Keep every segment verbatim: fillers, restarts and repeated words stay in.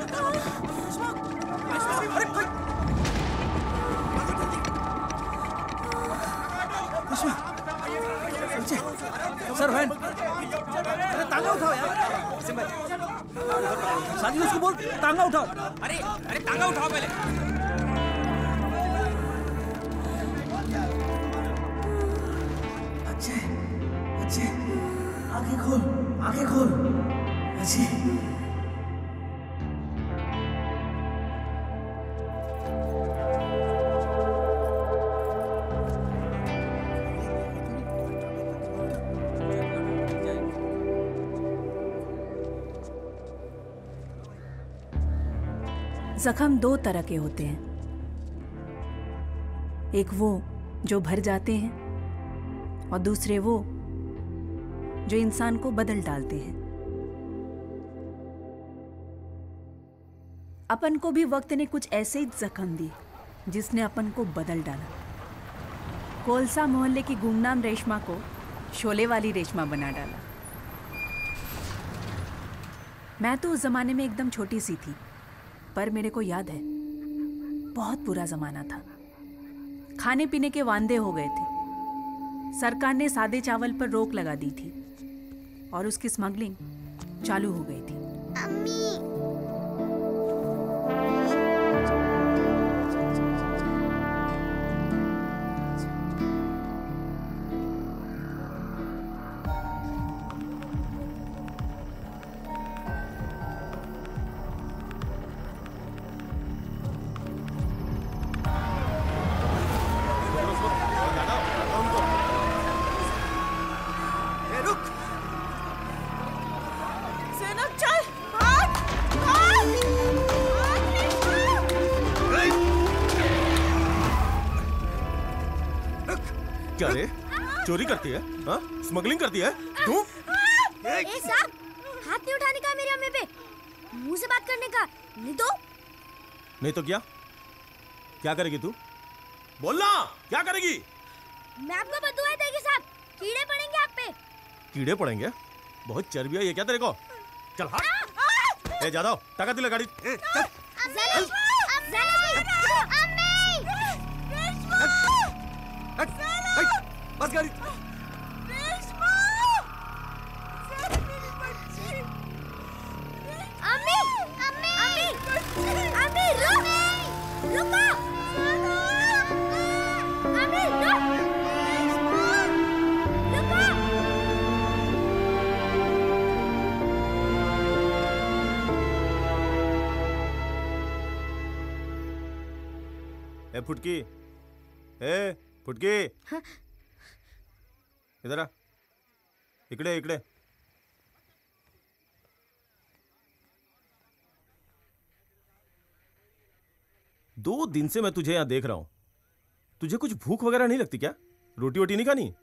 अरे भाई, sir van, अरे तांगा उठाओ यार। साजिद उसको बोल तांगा उठाओ। अरे अरे तांगा उठाओ पहले। अच्छे अच्छे, आंखें खोल, आंखें खोल। अच्छे। जख्म दो तरह के होते हैं, एक वो जो भर जाते हैं और दूसरे वो जो इंसान को बदल डालते हैं। अपन को भी वक्त ने कुछ ऐसे ही जख्म दिए जिसने अपन को बदल डाला। कोलसा मोहल्ले की गुमनाम रेशमा को शोले वाली रेशमा बना डाला। मैं तो उस जमाने में एकदम छोटी सी थी, पर मेरे को याद है बहुत बुरा जमाना था। खाने पीने के वांदे हो गए थे। सरकार ने सादे चावल पर रोक लगा दी थी और उसकी स्मगलिंग चालू हो गई थी। अम्मी। क्या रे, चोरी करती है? हाँ? स्मगलिंग करती है तू? ए साहब, हाथ नहीं उठाने का मेरी अम्मी पे, मुंह से बात करने का। नहीं तो नहीं तो क्या क्या करेगी तू? बोलना, क्या करेगी? मैं आपको बदुआ देगी साहब, कीड़े पड़ेंगे आप पे। कीड़े पड़ेंगे? बहुत चर्बी है ये क्या तेरे को? चल हट। ए जादव, टाका दिला गाड़ी। ए, चल। बस गाड़ी। अम्मी, अम्मी, अम्मी, अम्मी रुक, रुको, अम्मी रुक, रुको। ए फुटकी, ए फुटकी, इधर आ, इकडे इकडे। दो दिन से मैं तुझे यहां देख रहा हूं, तुझे कुछ भूख वगैरह नहीं लगती क्या? रोटी वोटी नहीं खानी?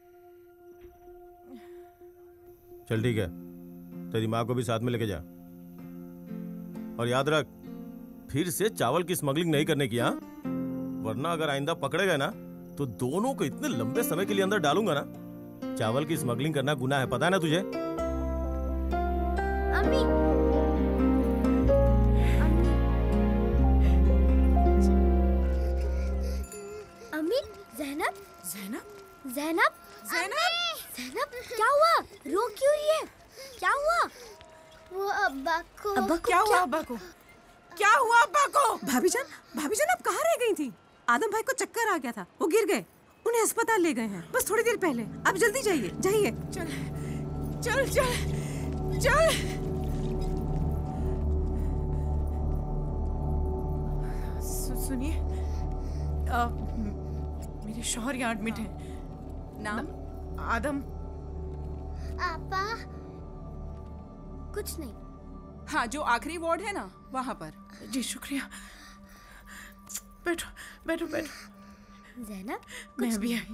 चल ठीक है, तेरी मां को भी साथ में लेके जा, और याद रख फिर से चावल की स्मगलिंग नहीं करने की, हाँ? वरना अगर आइंदा पकड़े गए ना तो दोनों को इतने लंबे समय के लिए अंदर डालूंगा ना। चावल की स्मगलिंग करना गुनाह है, पता है ना तुझे? अम्मी, अम्मी, जैनब, ज़ैनब, जैनब, ज़ैनब, जैनब, क्या हुआ? रो क्यों रही है? क्या हुआ? वो अब्बा को। अब्बा को क्या हुआ? अब्बा को क्या हुआ? अब्बा को? भाभी जान, भाभी जान आप कहाँ रह गई थी? आदम भाई को चक्कर आ गया था, वो गिर गए, उन्हें अस्पताल ले गए हैं बस थोड़ी देर पहले। अब जल्दी जाइए, जाइए। चल चल चल चल। सु, सुनिए, अ, मेरे शौहर यहाँ एडमिट हैं। नाम? आदम। आपा, कुछ नहीं। हाँ, जो आखिरी वार्ड है ना, वहाँ पर। जी शुक्रिया। बैठो बैठो बैठो। जैनब, मैं भी आई।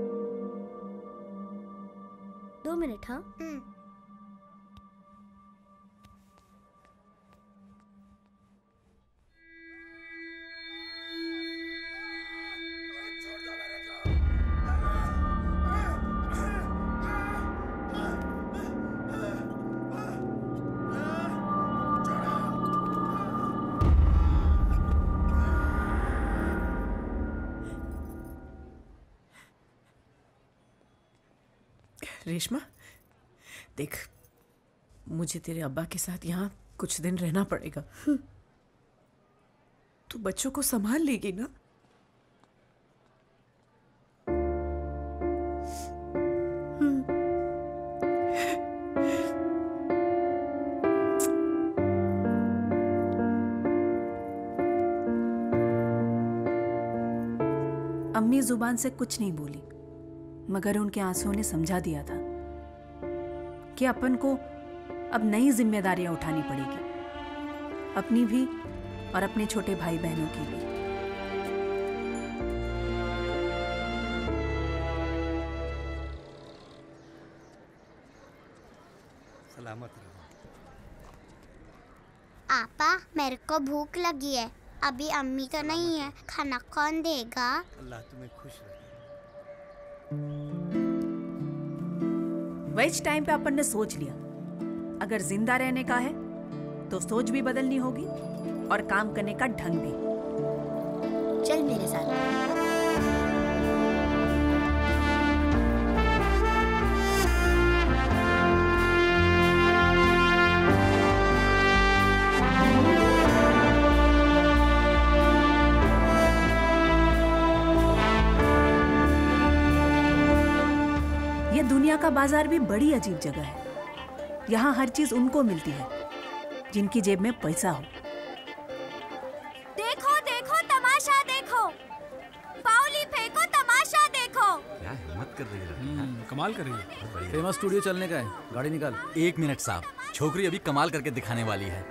दो मिनट। हाँ, रेशमा, देख, मुझे तेरे अब्बा के साथ यहाँ कुछ दिन रहना पड़ेगा। तू बच्चों को संभाल लेगी ना? अम्मी जुबान से कुछ नहीं बोली, मगर उनके आंसुओं ने समझा दिया था कि अपन को अब नई जिम्मेदारियां उठानी पड़ेगी, अपनी भी और अपने छोटे भाई बहनों की भी। सलामत रहो। आपा, मेरे को भूख लगी है। अभी अम्मी तो नहीं है, खाना कौन देगा? अल्लाह तुम्हें खुश रखे। वेज टाइम पे अपन ने सोच लिया, अगर जिंदा रहने का है तो सोच भी बदलनी होगी और काम करने का ढंग भी। चल मेरे साथ। ये दुनिया का बाजार भी बड़ी अजीब जगह है। यहाँ हर चीज उनको मिलती है जिनकी जेब में पैसा हो। देखो देखो तमाशा देखो, पाउली फेंको तमाशा देखो। क्या हिम्मत कर रही है? हम्म, कमाल कर रही है। फेमस स्टूडियो चलने का है, गाड़ी निकाल। एक मिनट साहब, छोकरी अभी कमाल करके दिखाने वाली है।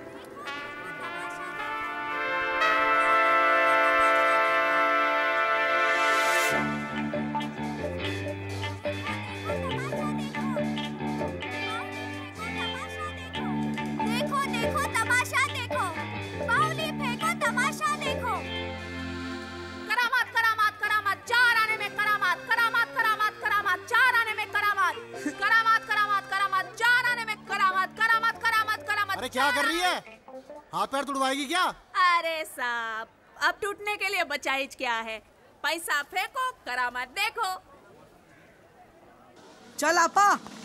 देखो देखो तमाशा देखो, पाउली फेंको तमाशा देखो। करामात करामात करामात, चार आने में करामात, करामात करामात करामात, चार आने में करामात, करामात करामात करामात, चार आने में करामात, करामात करामात करामात। अरे क्या कर रही है? हाथ पैर तुड़वाएगी क्या? अरे साहब, अब टूटने के लिए बचाइज क्या है? पैसा फेंको, करामात देखो। चल आपा।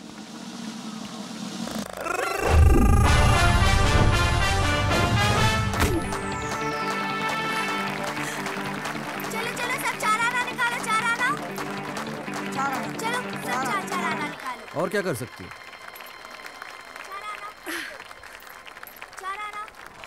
चलो चलो सब चार आना निकालो, चार आना। चलो सब चार चार आना निकालो। और क्या कर सकती है? चार आना, चार आना।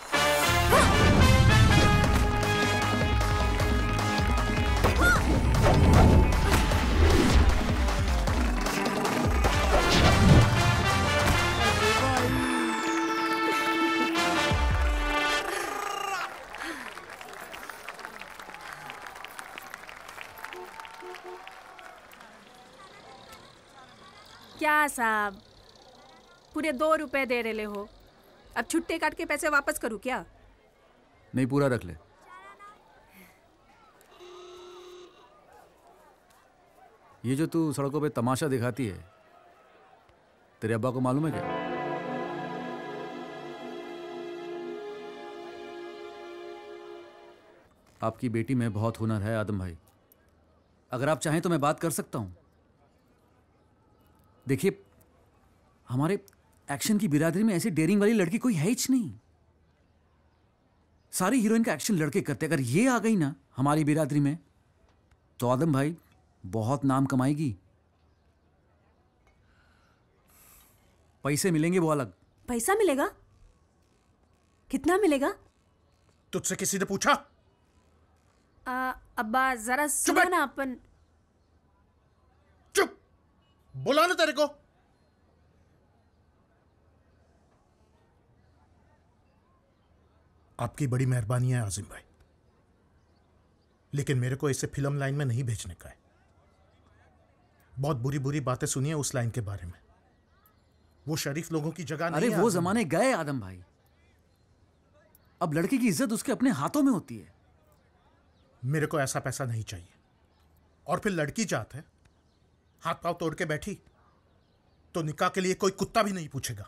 क्या साहब, पूरे दो रुपए दे रहे हो, अब छुट्टे काट के पैसे वापस करूं क्या? नहीं, पूरा रख ले। ये जो तू सड़कों पे तमाशा दिखाती है, तेरे अब्बा को मालूम है क्या? आपकी बेटी में बहुत हुनर है आदम भाई। अगर आप चाहें तो मैं बात कर सकता हूं। देखिए, हमारे एक्शन की बिरादरी में ऐसी डेयरिंग वाली लड़की कोई है ही नहीं। सारी हीरोइन का एक्शन लड़के करते। अगर ये आ गई ना हमारी बिरादरी में, तो आदम भाई बहुत नाम कमाएगी। पैसे मिलेंगे वो अलग। पैसा मिलेगा? कितना मिलेगा? तुझसे किसी ने पूछा? आ, अब्बा जरा सुनो ना अपन। चुप, बुला ना तेरे को। आपकी बड़ी मेहरबानी है आजिम भाई, लेकिन मेरे को इसे फिल्म लाइन में नहीं भेजने का है। बहुत बुरी बुरी बातें सुनी है उस लाइन के बारे में। वो शरीफ लोगों की जगह नहीं अरे है। वो जमाने गए आदम भाई। अब लड़की की इज्जत उसके अपने हाथों में होती है। मेरे को ऐसा पैसा नहीं चाहिए। और फिर लड़की जात है, हाथ पांव तोड़ के बैठी तो निकाह के लिए कोई कुत्ता भी नहीं पूछेगा।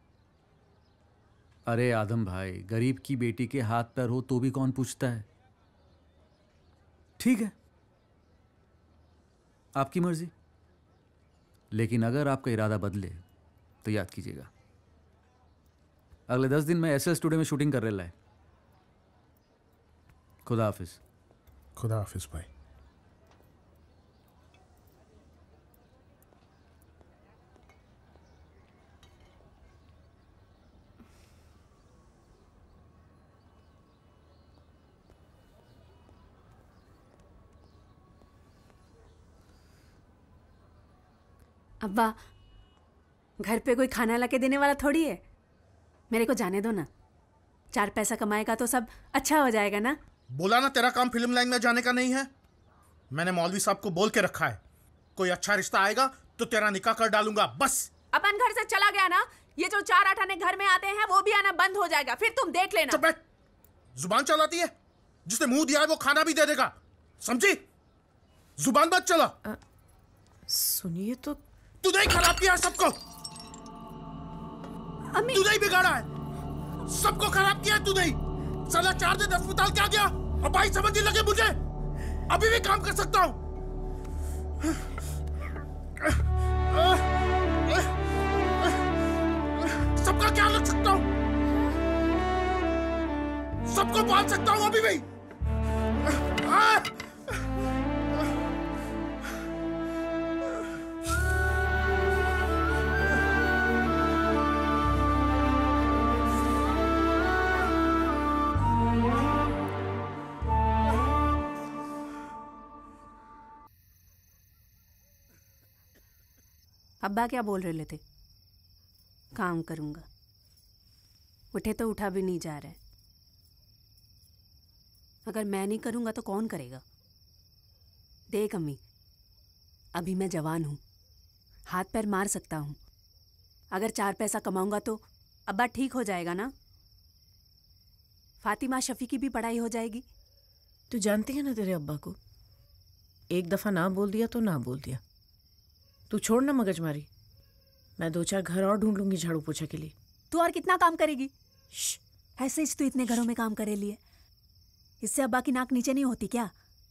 अरे आदम भाई, गरीब की बेटी के हाथ पैर हो तो भी कौन पूछता है? ठीक है, आपकी मर्जी। लेकिन अगर आपका इरादा बदले तो याद कीजिएगा, अगले दस दिन में एस एल स्टूडियो में शूटिंग कर रहा है। खुदा हाफिज। खुदा हाफिज भाई। अब्बा, घर पे कोई खाना ला के देने वाला थोड़ी है। मेरे को जाने दो ना, चार पैसा कमाएगा तो सब अच्छा हो जाएगा ना। बोला ना तेरा काम फिल्म लाइन में जाने का नहीं है। मैंने मौलवी साहब को बोल के रखा है, कोई अच्छा रिश्ता आएगा तो तेरा निकाह कर डालूंगा बस। अपन घर से चला गया ना, ये जो चार आठ आने घर में आते हैं वो भी आना बंद हो जाएगा, फिर तुम देख लेना। चुप बैठ, जुबान चलाती है। जिसने मुंह दिया है वो खाना भी दे देगा, समझी? जुबान मत चला। सुनिए तो, तूने ही खराब किया सबको। अम्मी, तूने ही बिगाड़ा है, सबको खराब किया तूने ही। साला चार दिन अस्पताल क्या गया और भाई समझने लगे मुझे। अभी भी काम कर सकता हूं। सबका ख्याल रख सकता हूं, सबको पाल सकता हूं अभी भी। अब्बा क्या बोल रहे थे? काम करूंगा। उठे तो उठा भी नहीं जा रहा है। अगर मैं नहीं करूंगा तो कौन करेगा? देख अम्मी, अभी मैं जवान हूं, हाथ पैर मार सकता हूं। अगर चार पैसा कमाऊंगा तो अब्बा ठीक हो जाएगा ना। फातिमा शफी की भी पढ़ाई हो जाएगी। तू जानती है ना तेरे अब्बा को, एक दफा ना बोल दिया तो ना बोल दिया। तू छोड़ ना मगजमारी, मैं दो चार घर और ढूंढ लूंगी झाड़ू पोछा के लिए। तू और कितना काम करेगी? ऐसे ही तू इतने घरों में काम करे लिए, इससे अब्बा की नाक नीचे नहीं होती क्या?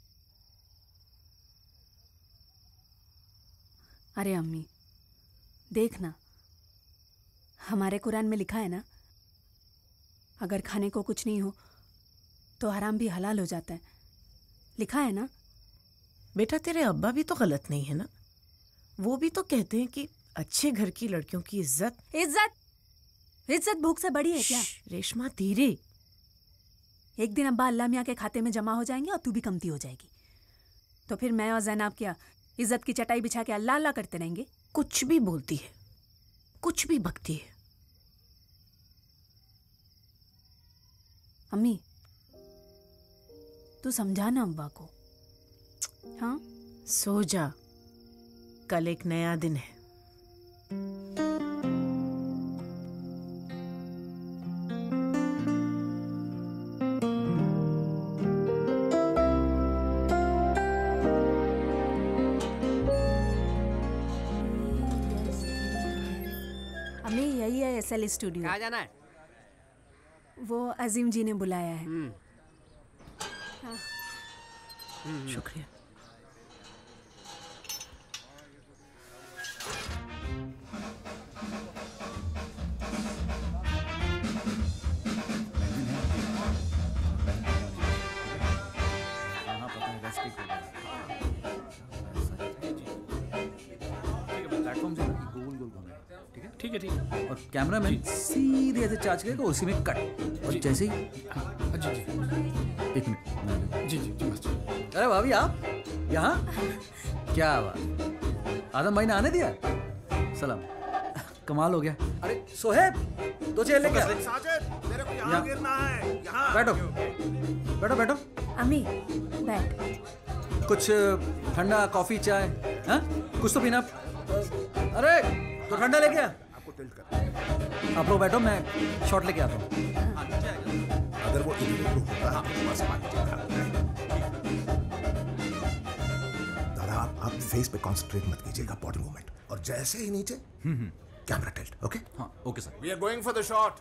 अरे अम्मी देख ना, हमारे कुरान में लिखा है ना, अगर खाने को कुछ नहीं हो तो हराम भी हलाल हो जाता है। लिखा है ना। बेटा तेरे अब्बा भी तो गलत नहीं है ना। वो भी तो कहते हैं कि अच्छे घर की लड़कियों की इज्जत इज्जत इज्जत भूख से बड़ी है क्या? रेशमा धीरे। एक दिन अब्बा अल्लाह मियाँ के खाते में जमा हो जाएंगे और तू भी कमती हो जाएगी, तो फिर मैं और जैनब क्या इज्जत की चटाई बिछा के अल्लाह अल्लाह करते रहेंगे? कुछ भी बोलती है, कुछ भी बकती है। अम्मी तू समझा ना अब्बा को। हाँ सो जा, कल एक नया दिन है। अम्मी यही है एस एल स्टूडियो। कहाँ जाना है? वो अजीम जी ने बुलाया है। हाँ। शुक्रिया। ठीक है ठीक है। और कैमरा मैन सीधे ऐसे चार्ज करेगा, उसी में कट। और जैसे ही जी जी एक मिनट जी जी जी बस। अरे भाभी आप यहाँ? क्या बात, आदम भाई ने आने दिया? सलाम, कमाल हो गया। अरे सोहेब दो चेयर लेके आ। साजिद मेरे को यहाँ गिरना है। यहाँ बैठो बैठो बैठो। अम्मी बैठ। कुछ ठंडा कॉफी चाय? हाँ कुछ तो पीना। अरे तो ठंडा लेके आ। आप लोग बैठो, मैं शॉट लेके आता हूँ। अगर वो दादा आप आप फेस पे कंसंट्रेट मत कीजिएगा, बॉडी मूवमेंट, और जैसे ही नीचे कैमरा टिल्ट। ओके हाँ okay sir. We are going for the shot.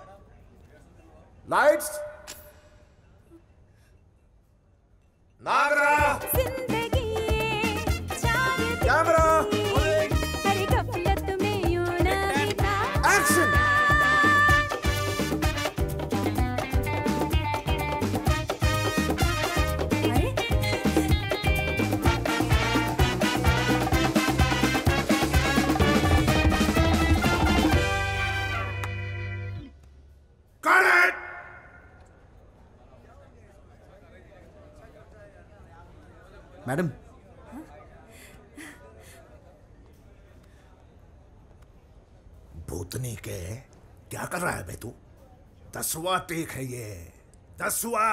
Lights. Nagra. जिंदगी कैमरा। मैडम, भूतनी के क्या कर रहा है बे तू? दसवां टेक है ये, दसवां।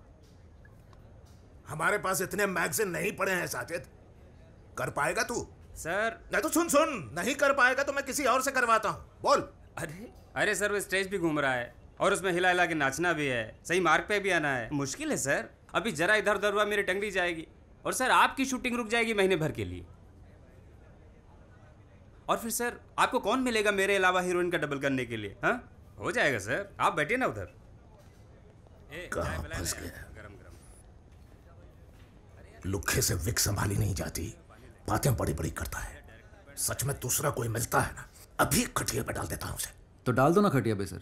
हमारे पास इतने मैगजीन नहीं पड़े हैं साजिद। कर पाएगा तू? सर नहीं तो सुन सुन, नहीं कर पाएगा तो मैं किसी और से करवाता हूँ। बोल। अरे अरे सर वो स्टेज भी घूम रहा है और उसमें हिला हिला के नाचना भी है, सही मार्ग पे भी आना है। मुश्किल है सर, अभी जरा इधर उधर हुआ मेरी टंगड़ी जाएगी और सर आपकी शूटिंग रुक जाएगी महीने भर के लिए। और फिर सर आपको कौन मिलेगा मेरे अलावा हीरोइन का डबल करने के लिए? हाँ हो जाएगा सर, आप बैठिए ना उधर। कहाँ फंस गया? लुखे से विक संभाली नहीं जाती, बातें बड़ी बड़ी करता है। सच में दूसरा कोई मिलता है ना, अभी खटिया पे डाल देता हूं उसे। तो डाल दो ना खटिया पे सर।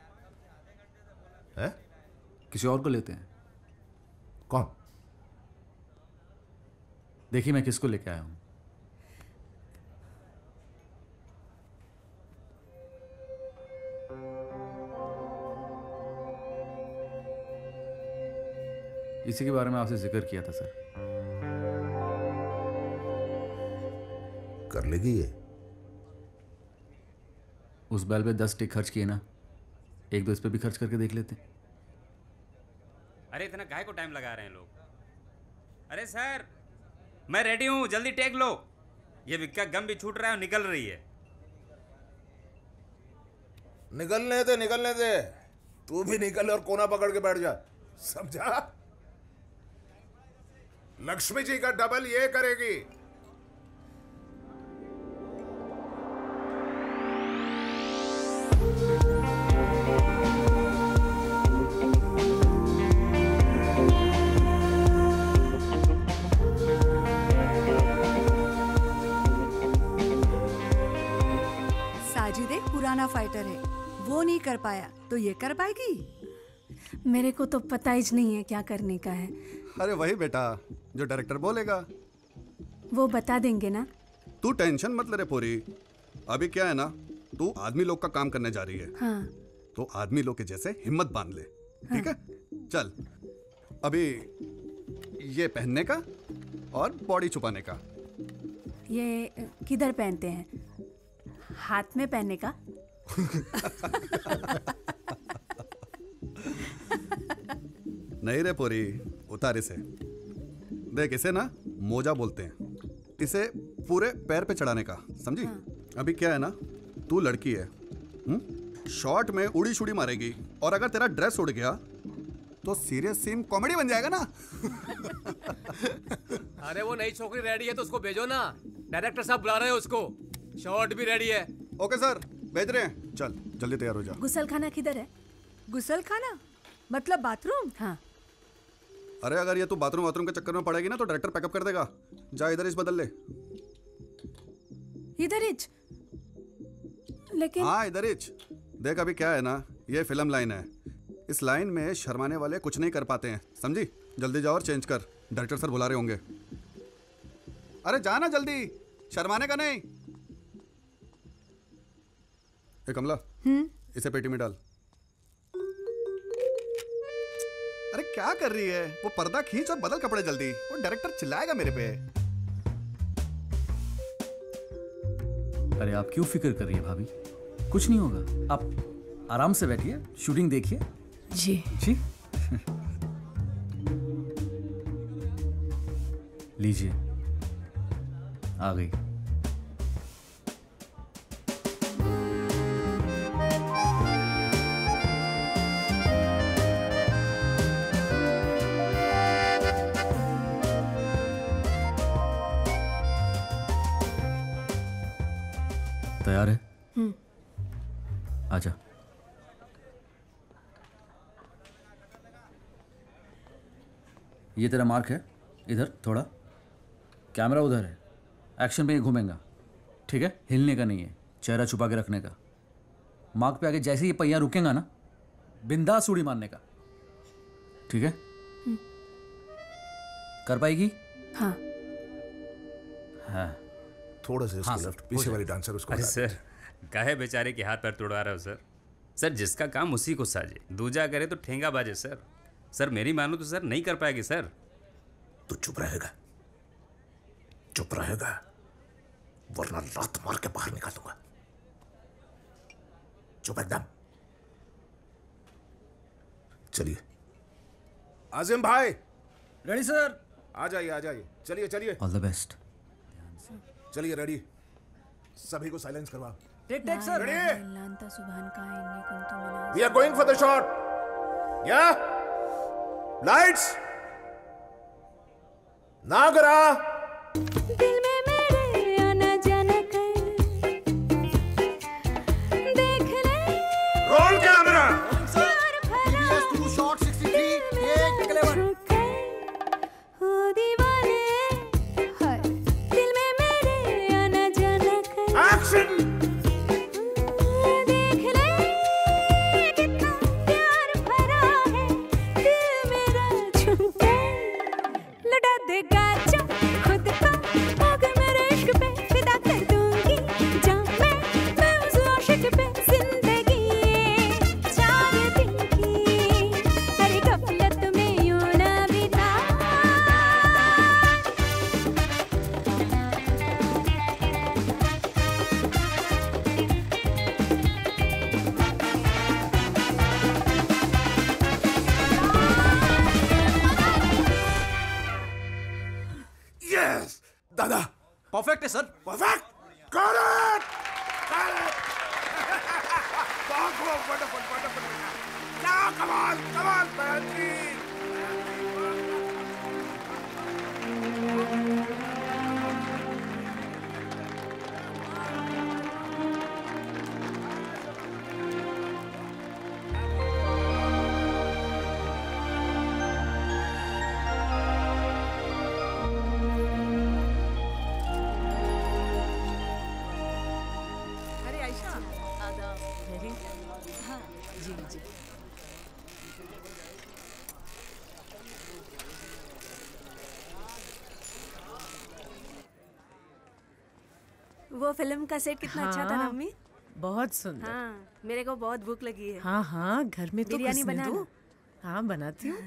है? किसी और को लेते हैं। कौन? देखिए मैं किसको लेके आया हूं। इसी के बारे में आपसे जिक्र किया था सर। कर लेगी ये? उस बैल पे दस टिक खर्च किए ना, एक दो इस पे भी खर्च करके देख लेते। अरे इतना काहे को टाइम लगा रहे हैं लोग? अरे सर मैं रेडी हूँ, जल्दी टेक लो। ये विक्का गम भी छूट रहा है और निकल रही है। निकलने दे, निकलने दे। तू भी निकल और कोना पकड़ के बैठ जा, समझा? लक्ष्मी जी का डबल ये करेगी। साजिद एक पुराना फाइटर है, वो नहीं कर पाया तो ये कर पाएगी? मेरे को तो पता ही नहीं है क्या करने का है। अरे वही बेटा जो डायरेक्टर बोलेगा वो बता देंगे ना। तू टेंशन मत ले रे पूरी। अभी क्या है ना, तू आदमी लोग का काम करने जा रही है। हाँ। तो आदमी लोग के जैसे हिम्मत बांध ले, ठीक है? चल अभी ये पहनने का और बॉडी छुपाने का। ये किधर पहनते हैं? हाथ में पहनने का? नहीं रे पूरी, उतार इसे। देख इसे ना मोजा बोलते हैं, इसे पूरे पैर पे चढ़ाने का, समझी? हाँ। अभी क्या है ना, तू लड़की है, शॉर्ट में उड़ी छुड़ी मारेगी और अगर तेरा ड्रेस उड़ गया तो सीरियस सीन कॉमेडी बन जाएगा ना। अरे वो नई छोकरी रेडी है तो उसको भेजो ना, डायरेक्टर साहब बुला रहे हैं उसको। शॉर्ट भी रेडी है। ओके सर, भेज रहे हैं। चल जल्दी तैयार हो जा। गुसल खाना किधर है? गुसल खाना मतलब बाथरूम? हाँ। अरे अगर ये तू बाथरूम बाथरूम के चक्कर में पड़ेगी ना तो डायरेक्टर पैकअप कर देगा। जा इधर इस बदल ले। इधर इच? लेकिन हाँ इधर इच। देख अभी क्या है ना, ये फिल्म लाइन है, इस लाइन में शर्माने वाले कुछ नहीं कर पाते हैं, समझी? जल्दी जाओ और चेंज कर, डायरेक्टर सर बुला रहे होंगे। अरे जाना जल्दी, शर्माने का नहीं। ए कमला, इसे पेटी में डाल। अरे क्या कर रही है? वो पर्दा खींच और बदल कपड़े जल्दी, वो डायरेक्टर चिल्लाएगा मेरे पे। अरे आप क्यों फिक्र कर रही है भाभी? कुछ नहीं होगा, आप आराम से बैठिए, शूटिंग देखिए। जी जी। लीजिए, आ गई। तैयार है? हम्म। आजा। ये तेरा मार्क है, इधर थोड़ा। कैमरा उधर है, एक्शन पे ही घूमेगा, ठीक है? हिलने का नहीं है, चेहरा छुपा के रखने का। मार्क पे आगे जैसे ये पहिया रुकेगा ना, बिंदास उड़ी मारने का, ठीक है? कर पाएगी? हाँ। हाँ। थोड़ा सा हाँ, लेफ्ट, पीछे वाली डांसर उसको। अरे सर काहे बेचारे के हाथ पैर तोड़वा रहे हो सर? सर जिसका काम उसी को साजे, दूजा करे तो ठेंगा बाजे सर। सर मेरी मानो तो सर नहीं कर पाएगी सर। तू चुप रहेगा? चुप रहेगा वरना लात मार के बाहर निकालूंगा। चुप एकदम। चलिए आजिम भाई। Ready sir. आ जाइए आ जाइए, चलिए चलिए। All the best. चलिए रेडी। सभी को साइलेंस करवा। Take take sir. We are going for the shot. या लाइट्स। नागरा। दिल में मेरे आना जाना कर देख ले। Roll camera. परफेक्ट है sir. Perfect. Correct correct. Wonderful wonderful. क्या कमाल कमाल बेहतरीन। वो फिल्म का सेट कितना अच्छा था ना हाँ, मम्मी? बहुत सुंदर। हाँ, मेरे को बहुत भूख लगी है। हाँ हाँ, घर में तो बिरयानी किसने बनाना। दो? हाँ बनाती हूँ।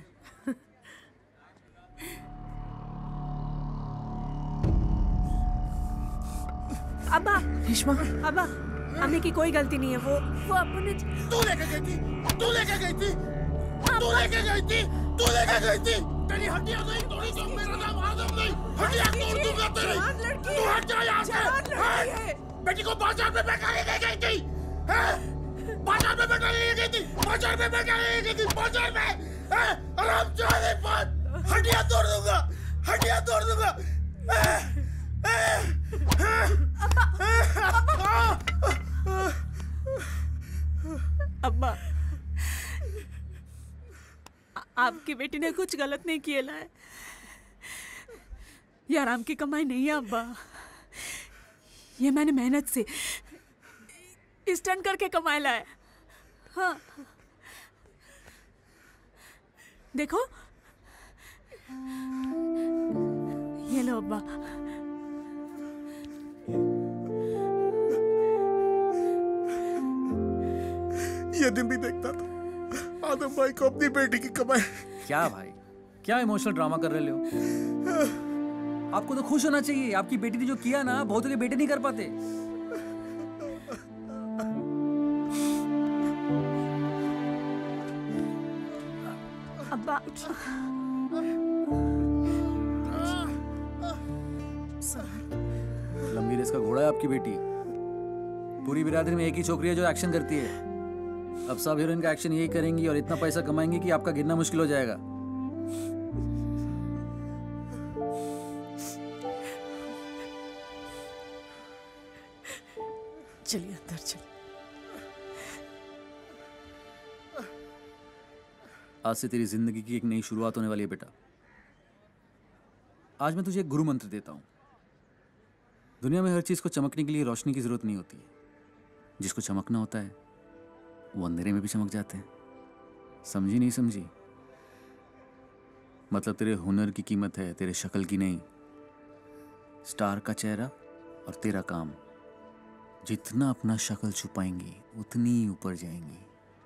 अब्बा, रेशमा, अब्बा, अम्मी की कोई गलती नहीं है। वो वो अपने तू लेके गई थी, तू लेके गई थी, तू लेके गई थी, तू लेके गई थी। तेरी हड्डियां नहीं तोड़ी तो मेरा नाम आदम नहीं, हड्डियां तोड़ दूंगा तेरी। तू हट जा यहाँ से। बेटी को बाजार में बेकार ले गई थी, बाजार में बेकार ले गई थी, बाजार में बेकार ले गई थी, बाजार में। आराम जाने पर हड्डियां तोड़ दूंगा, हड्डियां तोड़ दूंगा। अब्बा, आपकी बेटी ने कुछ गलत नहीं किया है। ये आराम की कमाई नहीं है अब्बा। ये मैंने मेहनत से स्टंट करके कमाया है। हाँ, देखो ये लो अब्बा। ये दिन भी देखता था आदम भाई को अपनी बेटी की कमाई। क्या भाई, क्या इमोशनल ड्रामा कर रहे हो? आपको तो खुश होना चाहिए। आपकी बेटी ने जो किया ना, बहुतों के बेटे नहीं कर पाते। अब्बा, लंबी रेस का घोड़ा है आपकी बेटी। पूरी बिरादरी में एक ही छोकरी है जो एक्शन करती है। अब सब हीरोइन का एक्शन यही करेंगी और इतना पैसा कमाएंगी कि आपका गिनना मुश्किल हो जाएगा। चलिए अंदर चलिए। आज से तेरी जिंदगी की एक नई शुरुआत होने वाली है बेटा। आज मैं तुझे एक गुरु मंत्र देता हूं। दुनिया में हर चीज को चमकने के लिए रोशनी की जरूरत नहीं होती है। जिसको चमकना होता है वो अंधेरे में भी चमक जाते हैं। समझी नहीं समझी? मतलब तेरे हुनर की कीमत है, तेरे शक्ल की नहीं। स्टार का चेहरा और तेरा काम। जितना अपना शक्ल छुपाएंगी उतनी ऊपर जाएंगी।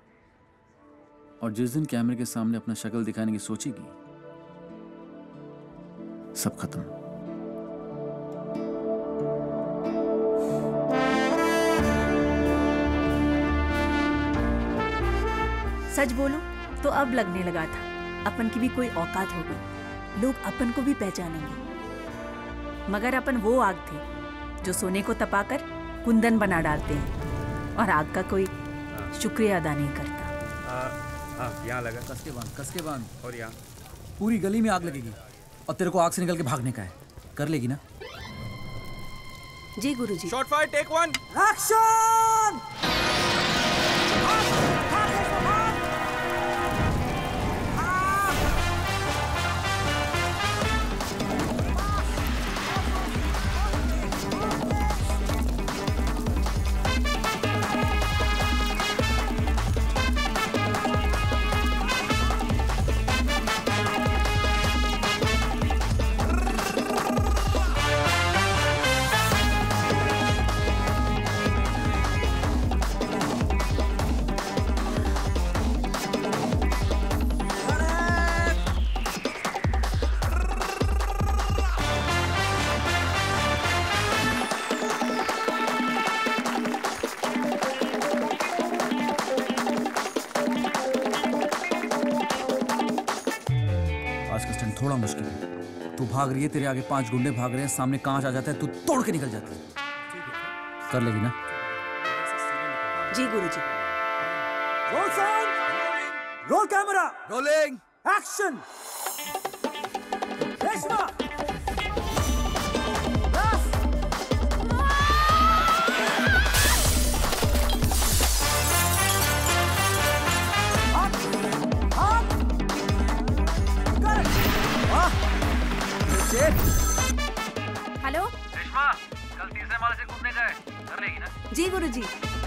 और जिस दिन कैमरे के सामने अपना शक्ल दिखाने की सोचेगी, सब खत्म। सच बोलो तो अब लगने लगा था अपन की भी कोई औकात होगी, लोग अपन को भी पहचानेंगे। मगर अपन वो आग थे जो सोने को तपाकर कुंदन बना डालते हैं और आग का कोई शुक्रिया अदा नहीं करता। हाँ, यहाँ लगा। कस के बांध, कस के बांध। और यहाँ पूरी गली में आग लगेगी और तेरे को आग से निकल के भागने का है। कर लेगी ना? जी गुरुजी। Shot fire, take one, action. थोड़ा मुश्किल है। तू भाग रही है, तेरे आगे पांच गुंडे भाग रहे हैं, सामने कांच आ जाता है, तू तोड़ के निकल जाती है। कर लेगी ना? जी गुरुजी। Roll sound, roll camera, rolling, action. Reshma, hello Reshma, कल तीसरे माले से कूदने का है, कर लेगी ना? जी गुरुजी।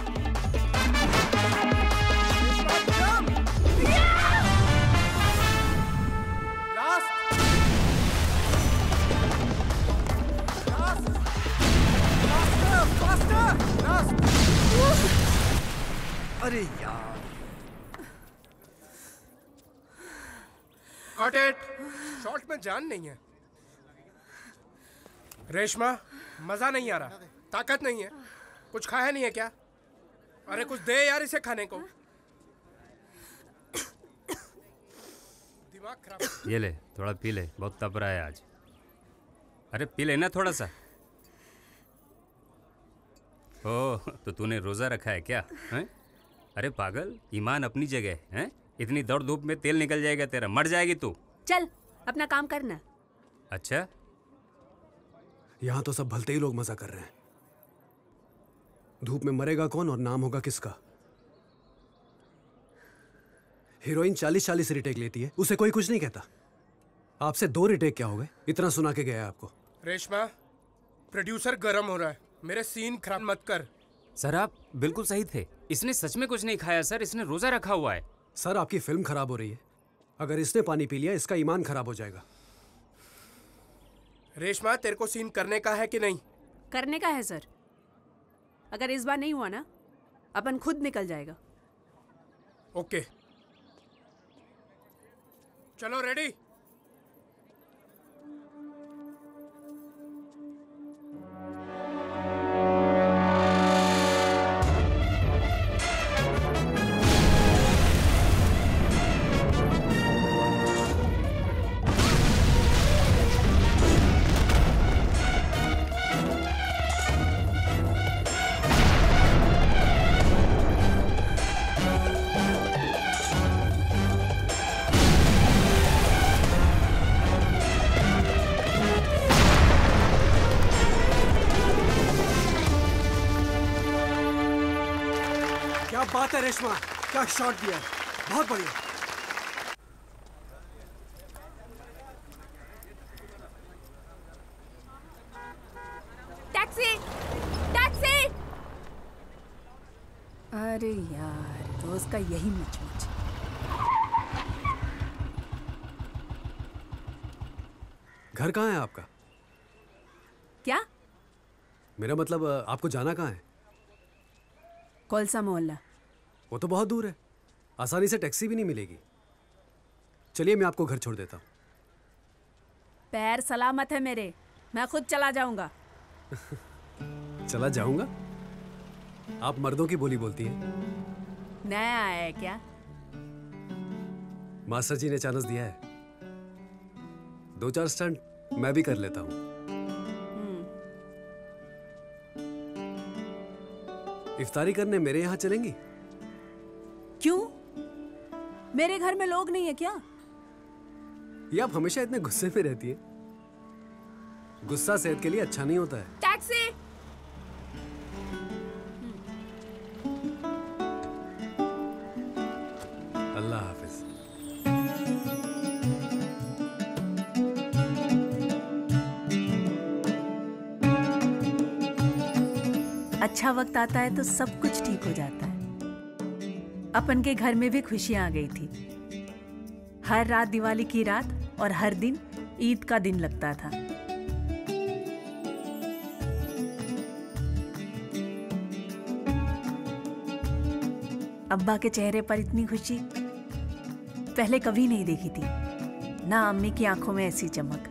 अरे यार, कट इट। शॉट में जान नहीं है। रेशमा, मजा नहीं आ रहा, ताकत नहीं है। कुछ खाया नहीं है क्या? अरे कुछ दे यार इसे खाने को। दिमाग खराब। ये ले, थोड़ा पी ले, बहुत तप रहा है आज। अरे पी ले ना थोड़ा सा। ओह, तो तूने रोजा रखा है क्या? हैं? अरे पागल, ईमान अपनी जगह है। इतनी दौड़ धूप में तेल निकल जाएगा तेरा, मर जाएगी तू। चल अपना काम करना। अच्छा, यहाँ तो सब भलते ही लोग मजा कर रहे हैं। धूप में मरेगा कौन और नाम होगा किसका? हीरोइन चालीस चालीस रिटेक लेती है, उसे कोई कुछ नहीं कहता। आपसे दो रिटेक क्या हो गए? इतना सुना के गया है आपको। रेशमा, प्रोड्यूसर गरम हो रहा है, मेरे सीन खराब मत कर। सर आप बिल्कुल सही थे, इसने सच में कुछ नहीं खाया सर, इसने रोजा रखा हुआ है। सर आपकी फिल्म खराब हो रही है, अगर इसने पानी पी लिया इसका ईमान खराब हो जाएगा। रेशमा, तेरे को सीन करने का है कि नहीं? करने का है सर। अगर इस बार नहीं हुआ ना, अपन खुद निकल जाएगा। ओके, चलो रेडी। बात है रेशमा, क्या शॉट दिया, बहुत बढ़िया। Taxi, taxi. अरे यार, रोज का यही मचमच। घर कहाँ है आपका? क्या? मेरा मतलब आपको जाना कहाँ है? कोलसा मोहल्ला। वो तो बहुत दूर है, आसानी से टैक्सी भी नहीं मिलेगी। चलिए मैं आपको घर छोड़ देता हूँ। पैर सलामत है मेरे, मैं खुद चला जाऊंगा। चला जाऊंगा? आप मर्दों की बोली बोलती हैं। नया आया है क्या? मास्टर जी ने चांस दिया है, दो चार स्टंट मैं भी कर लेता हूँ। इफ्तारी करने मेरे यहाँ चलेंगी? क्यों? मेरे घर में लोग नहीं है क्या? ये आप हमेशा इतने गुस्से में रहती है। गुस्सा सेहत के लिए अच्छा नहीं होता है। टैक्सी। अल्लाह हाफिज। अच्छा वक्त आता है तो सब कुछ ठीक हो जाता है। अपन के घर में भी खुशियां आ गई थी। हर रात दिवाली की रात और हर दिन ईद का दिन लगता था। अब्बा के चेहरे पर इतनी खुशी पहले कभी नहीं देखी थी, ना अम्मी की आंखों में ऐसी चमक।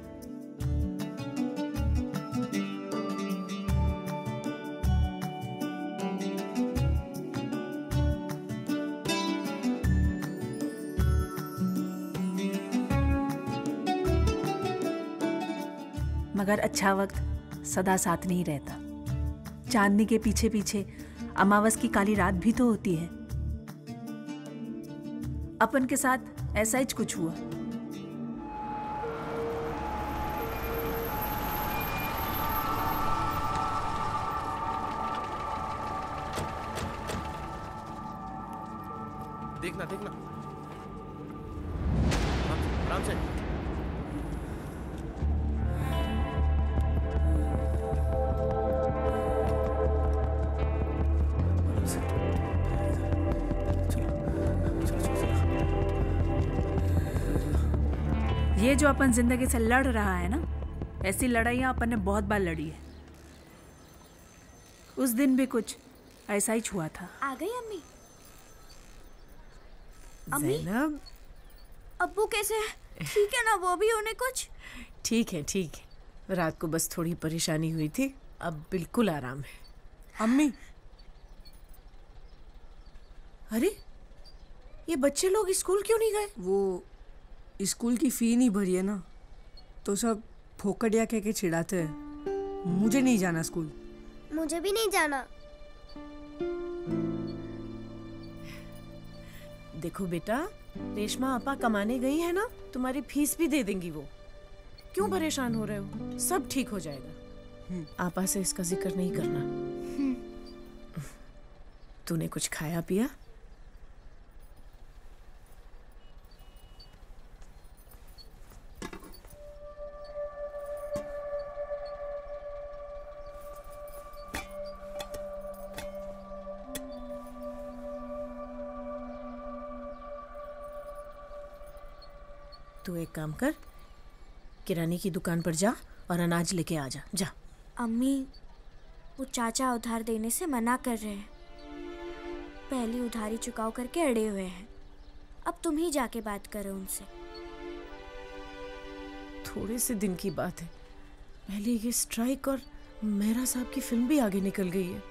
मगर अच्छा वक्त सदा साथ नहीं रहता। चांदनी के पीछे पीछे अमावस की काली रात भी तो होती है। अपन के साथ ऐसा ही कुछ हुआ। देखना देखना आराम से। ये जो अपन जिंदगी से लड़ रहा है ना, ऐसी लड़ाइयां अपन ने बहुत बार लड़ी है। उस दिन भी कुछ ऐसा ही हुआ था। आ गई अम्मी। अम्मी ज़ैनब, अब्बू कैसे है? ठीक है ना वो भी? उन्हें कुछ? ठीक है ठीक है, रात को बस थोड़ी परेशानी हुई थी, अब बिल्कुल आराम है। अम्मी, अरे ये बच्चे लोग स्कूल क्यों नहीं गए? वो स्कूल की फी नहीं भरी है ना, तो सब फोकड़िया कह के चिढ़ाते हैं। मुझे नहीं जाना स्कूल। मुझे भी नहीं जाना। देखो बेटा, रेशमा आपा कमाने गई है ना, तुम्हारी फीस भी दे देंगी वो। क्यों परेशान हो रहे हो? सब ठीक हो जाएगा। आपा से इसका जिक्र नहीं करना। तूने कुछ खाया पिया? तू एक काम कर, किराने की दुकान पर जा और अनाज लेके आ जा। जा। अम्मी, वो चाचा उधार देने से मना कर रहे हैं। पहली उधारी चुकाओ करके अड़े हुए हैं। अब तुम ही जाके बात करो उनसे। थोड़े से दिन की बात है, पहले ये स्ट्राइक और मेहरा साहब की फिल्म भी आगे निकल गई है।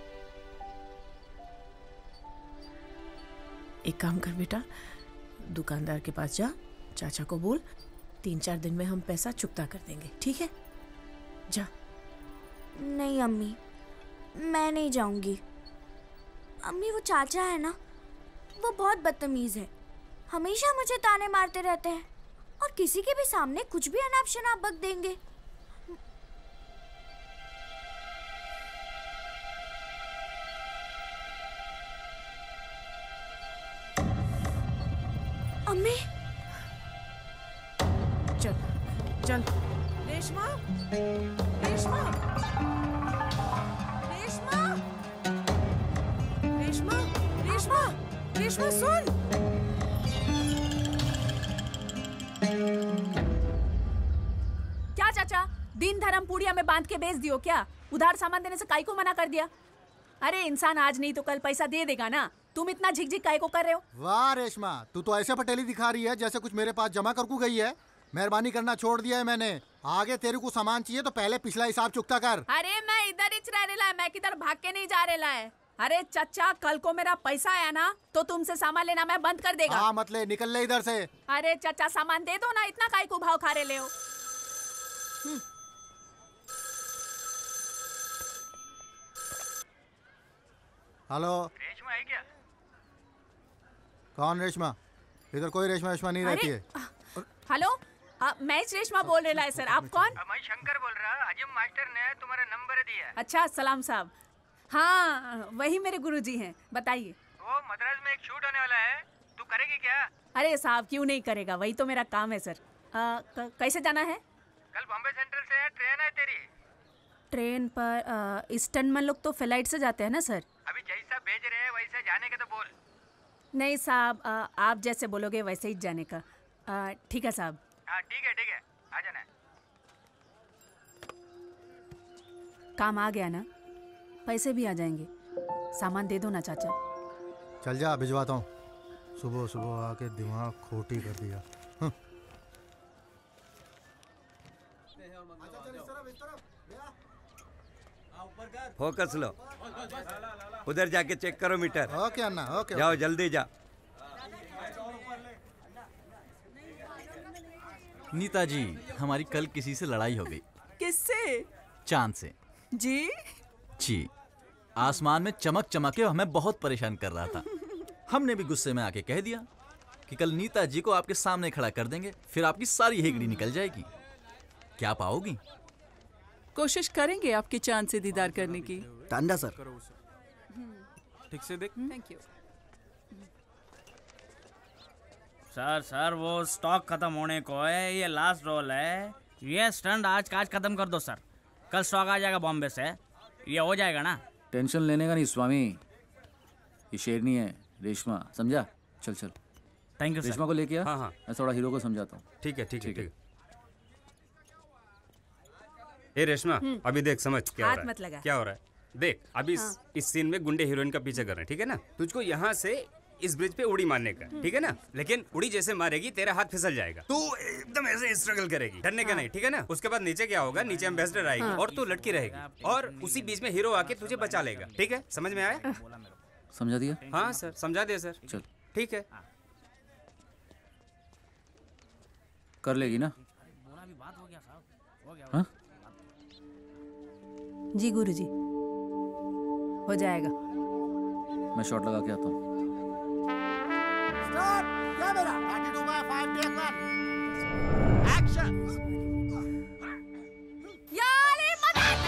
एक काम कर बेटा, दुकानदार के पास जा, चाचा को बोल तीन चार दिन में हम पैसा चुकता कर देंगे, ठीक है? जा। नहीं अम्मी, मैं नहीं जाऊंगी। अम्मी वो चाचा है ना, वो बहुत बदतमीज है। हमेशा मुझे ताने मारते रहते हैं और किसी के भी सामने कुछ भी अनाप शनाप बक देंगे। अम्मी, चल चल। रेशमा, रेशमा, रेशमा, रेशमा, रेशमा, रेशमा सुन। क्या चाचा, दिन धर्म पूड़िया में बांध के बेच दियो क्या? उधार सामान देने से काई को मना कर दिया? अरे इंसान आज नहीं तो कल पैसा दे देगा ना। तुम इतना झिकझिक काई को कर रहे हो? वाह रेशमा, तू तो ऐसे पटेली दिखा रही है जैसे कुछ मेरे पास जमा करके गई है। मेहरबानी करना छोड़ दिया है मैंने। आगे तेरे को सामान चाहिए तो पहले पिछला हिसाब चुकता कर। अरे मैं इधर ही रह रहा है, मैं किधर भाग के नहीं जा रहा है। अरे चचा, कल को मेरा पैसा आया ना तो तुमसे सामान लेना मैं बंद कर देगा। हाँ मत ले, निकल ले इधर से। अरे चचा सामान दे दो ना, इतना काहे को भाव खा रहे ले हो। हेलो, रेशमा है क्या? कौन रेशमा? इधर कोई रेशमा रेशमा नहीं रहती है। हेलो, आ, मैं रेशमा बोल रहा है सर, आप कौन? मैं शंकर बोल रहा, अजम मास्टर ने तुम्हारा नंबर दिया। अच्छा सलाम साहब। हाँ वही मेरे गुरुजी हैं, बताइए। वो मद्रास में एक शूट होने वाला है, तू करेगी क्या? अरे साहब क्यों नहीं करेगा, वही तो मेरा काम है सर। आ, क, कैसे जाना है? कल बॉम्बे सेंट्रल से ट्रेन है तेरी। ट्रेन पर ईस्टर्न मन लोग तो फ्लाइट से जाते हैं ना सर। अभी जैसा भेज रहे हैं वैसा जाने का तो बोल। नहीं साहब, आ, आप जैसे बोलोगे वैसे ही जाने का। आ, ठीक है साहब। हाँ ठीक है ठीक है, आ जाना। काम आ गया ना, पैसे भी आ जाएंगे। सामान दे दो ना चाचा। चल जा, भिजवाता हूँ। सुबह सुबह आके दिमाग खोटी कर दिया। हम्म। फोकस लो, उधर जाके चेक करो मीटर। ओके अन्ना, ओके। जाओ जल्दी जा। नीता जी, हमारी कल किसी से लड़ाई हो गई। किससे? चांद से। जी? जी, आसमान में चमक चमक के हमें बहुत परेशान कर रहा था। हमने भी गुस्से में आके कह दिया कि कल नीता जी को आपके सामने खड़ा कर देंगे, फिर आपकी सारी हेगड़ी निकल जाएगी। क्या पाओगी? कोशिश करेंगे आपके चांद से दीदार करने की। टांडा सर। ठीक से देख। Thank you. सर सर वो स्टॉक खत्म होने को है, ये लास्ट रोल है। ये स्टंट आज का आज खत्म कर दो सर, कल स्टॉक आ जाएगा बॉम्बे से, ये हो जाएगा ना। टेंशन लेने का नहीं स्वामी, ये शेरनी है रेशमा, समझा? चल चल। थैंक यू रेशमा को लेके आ। हाँ हाँ, मैं थोड़ा हीरो को समझाता हूँ। ठीक है ठीक है ठीक है। ए रेशमा, अभी देख समझ क्या हो हाथ रहा है। मत लगा। क्या हो रहा है देख, अभी इस, हाँ। इस सीन में गुंडे हीरोइन का पीछे कर रहे हैं, ठीक है ना। तुझको यहाँ से इस ब्रिज पे उड़ी मारने का, ठीक है ना। लेकिन उड़ी जैसे मारेगी तेरा हाथ फिसल जाएगा, तू एकदम ऐसे स्ट्रगल करेगी, डरने का नहीं, ठीक है ना। उसके बाद नीचे क्या होगा, नीचे एम्बेसडर आएगी हाँ। और तू लटकी रहेगी, और उसी बीच में हीरो आके तुझे बचा लेगा, ठीक है। समझ में आया? समझा दिया? हाँ सर, समझा दिया सर। चल ठीक है। कर लेगी ना? हाँ? जी गुरुजी, हो जाएगा। मैं शॉट लगा के आता हूँ। Start camera thirty two by five take one action. यारे मदद!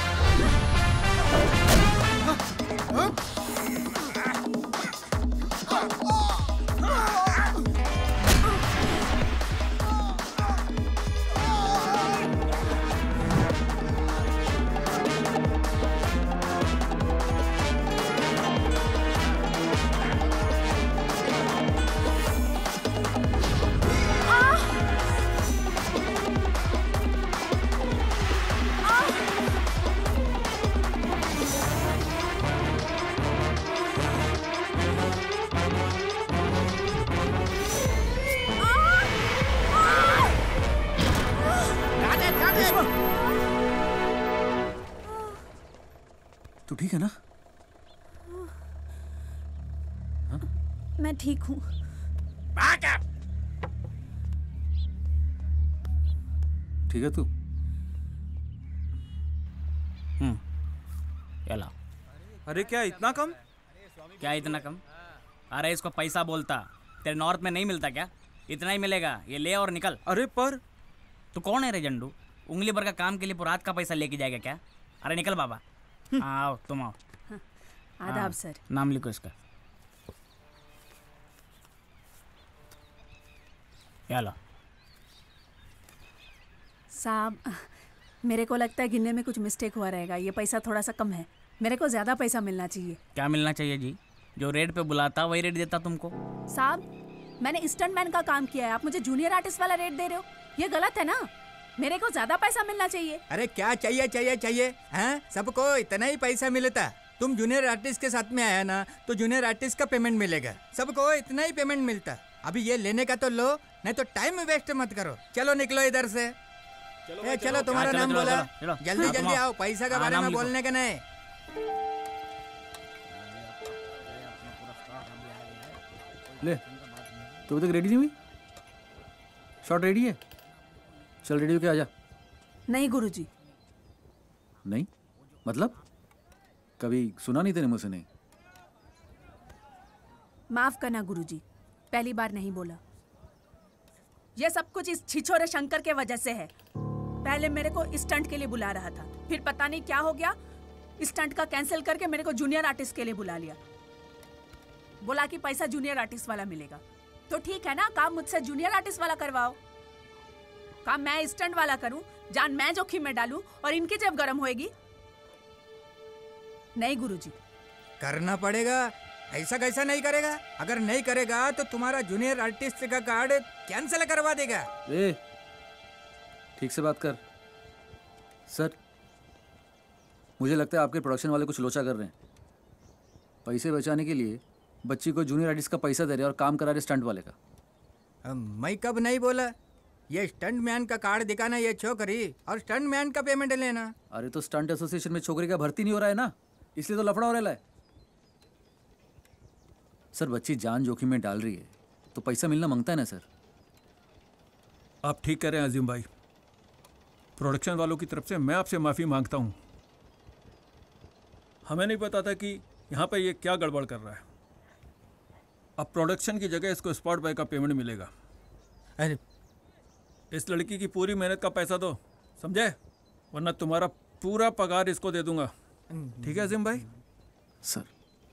तू ठीक है ना? मैं ठीक हूँ। ठीक है तू? हम्म, ये ला। अरे क्या इतना कम? क्या इतना कम? अरे इसको पैसा बोलता, तेरे नॉर्थ में नहीं मिलता क्या? इतना ही मिलेगा, ये ले और निकल। अरे पर तू कौन है रे जंडू? उंगली भर का काम के लिए पूरा रात का पैसा लेके जाएगा क्या? अरे निकल बाबा। आओ तुम आओ। आदाब हाँ, सर। नाम लिखो इसका। क्या लो? साहब मेरे को लगता है गिनने में कुछ मिस्टेक हुआ रहेगा, ये पैसा थोड़ा सा कम है, मेरे को ज़्यादा पैसा मिलना चाहिए। क्या मिलना चाहिए जी? जो रेट पे बुलाता वही रेट देता तुमको। साहब मैंने स्टंट मैन का काम किया है, आप मुझे जूनियर आर्टिस्ट वाला रेट दे रहे हो, ये गलत है ना। मेरे को ज्यादा पैसा मिलना चाहिए। अरे क्या चाहिए चाहिए चाहिए हैं? सबको इतना ही पैसा मिलता। तुम जूनियर आर्टिस्ट के साथ में आया ना तो जूनियर आर्टिस्ट का पेमेंट मिलेगा, सबको इतना ही पेमेंट मिलता। अभी ये लेने का तो लो, नहीं तो टाइम वेस्ट मत करो। चलो निकलो इधर से। चलो, ए, चलो तुम्हारा नाम बोला, जल्दी जल्दी आओ, पैसा के बारे में बोलने का नहीं। ले, तो अभी तक रेडी नहीं हुई? शॉट रेडी है? चल रेडी होके आ जा। नहीं गुरुजी। नहीं मतलब? कभी सुना नहीं तेरे मुझसे? नहीं। माफ करना गुरुजी, पहली बार नहीं बोला। ये सब कुछ इस छिछोरे शंकर के वजह से है। पहले मेरे को स्टंट के लिए बुला रहा था, फिर पता नहीं क्या हो गया, स्टंट का कैंसिल करके मेरे को जूनियर आर्टिस्ट के लिए बुला लिया। बोला कि पैसा जूनियर आर्टिस्ट वाला मिलेगा। तो ठीक है ना, काम मुझसे जूनियर आर्टिस्ट वाला करवाओ। काम मैं स्टंट वाला करूं, जान मैं जोखिम में डालूं और इनकी जेब गर्म होएगी? नहीं गुरुजी। करना पड़ेगा। ऐसा कैसा नहीं करेगा? अगर नहीं करेगा तो तुम्हारा जूनियर आर्टिस्ट का कार्ड कैंसिल करवा देगा। ए, ठीक से बात कर। सर, मुझे लगता है आपके प्रोडक्शन वाले कुछ लोचा कर रहे हैं। पैसे बचाने के लिए बच्ची को जूनियर आर्टिस्ट का पैसा दे रहे और काम करा रहे स्टंट वाले का। मैं कब नहीं बोला? ये स्टंट मैन का कार्ड दिखाना ये छोकरी और स्टंट मैन का पेमेंट लेना। अरे तो स्टंट एसोसिएशन में छोकरी का भर्ती नहीं हो रहा है ना, इसलिए तो लफड़ा हो रहा है। सर, बच्ची जान जोखिम में डाल रही है तो पैसा मिलना मांगता है ना सर। आप ठीक कह रहे हैं अजीम भाई। प्रोडक्शन वालों की तरफ से मैं आपसे माफ़ी मांगता हूँ। हमें नहीं पता था कि यहाँ पे ये क्या गड़बड़ कर रहा है। अब प्रोडक्शन की जगह इसको स्पॉट बाय का पेमेंट मिलेगा। अरे इस लड़की की पूरी मेहनत का पैसा दो, समझे? वरना तुम्हारा पूरा पगार इसको दे दूंगा। ठीक है अजीम भाई? सर।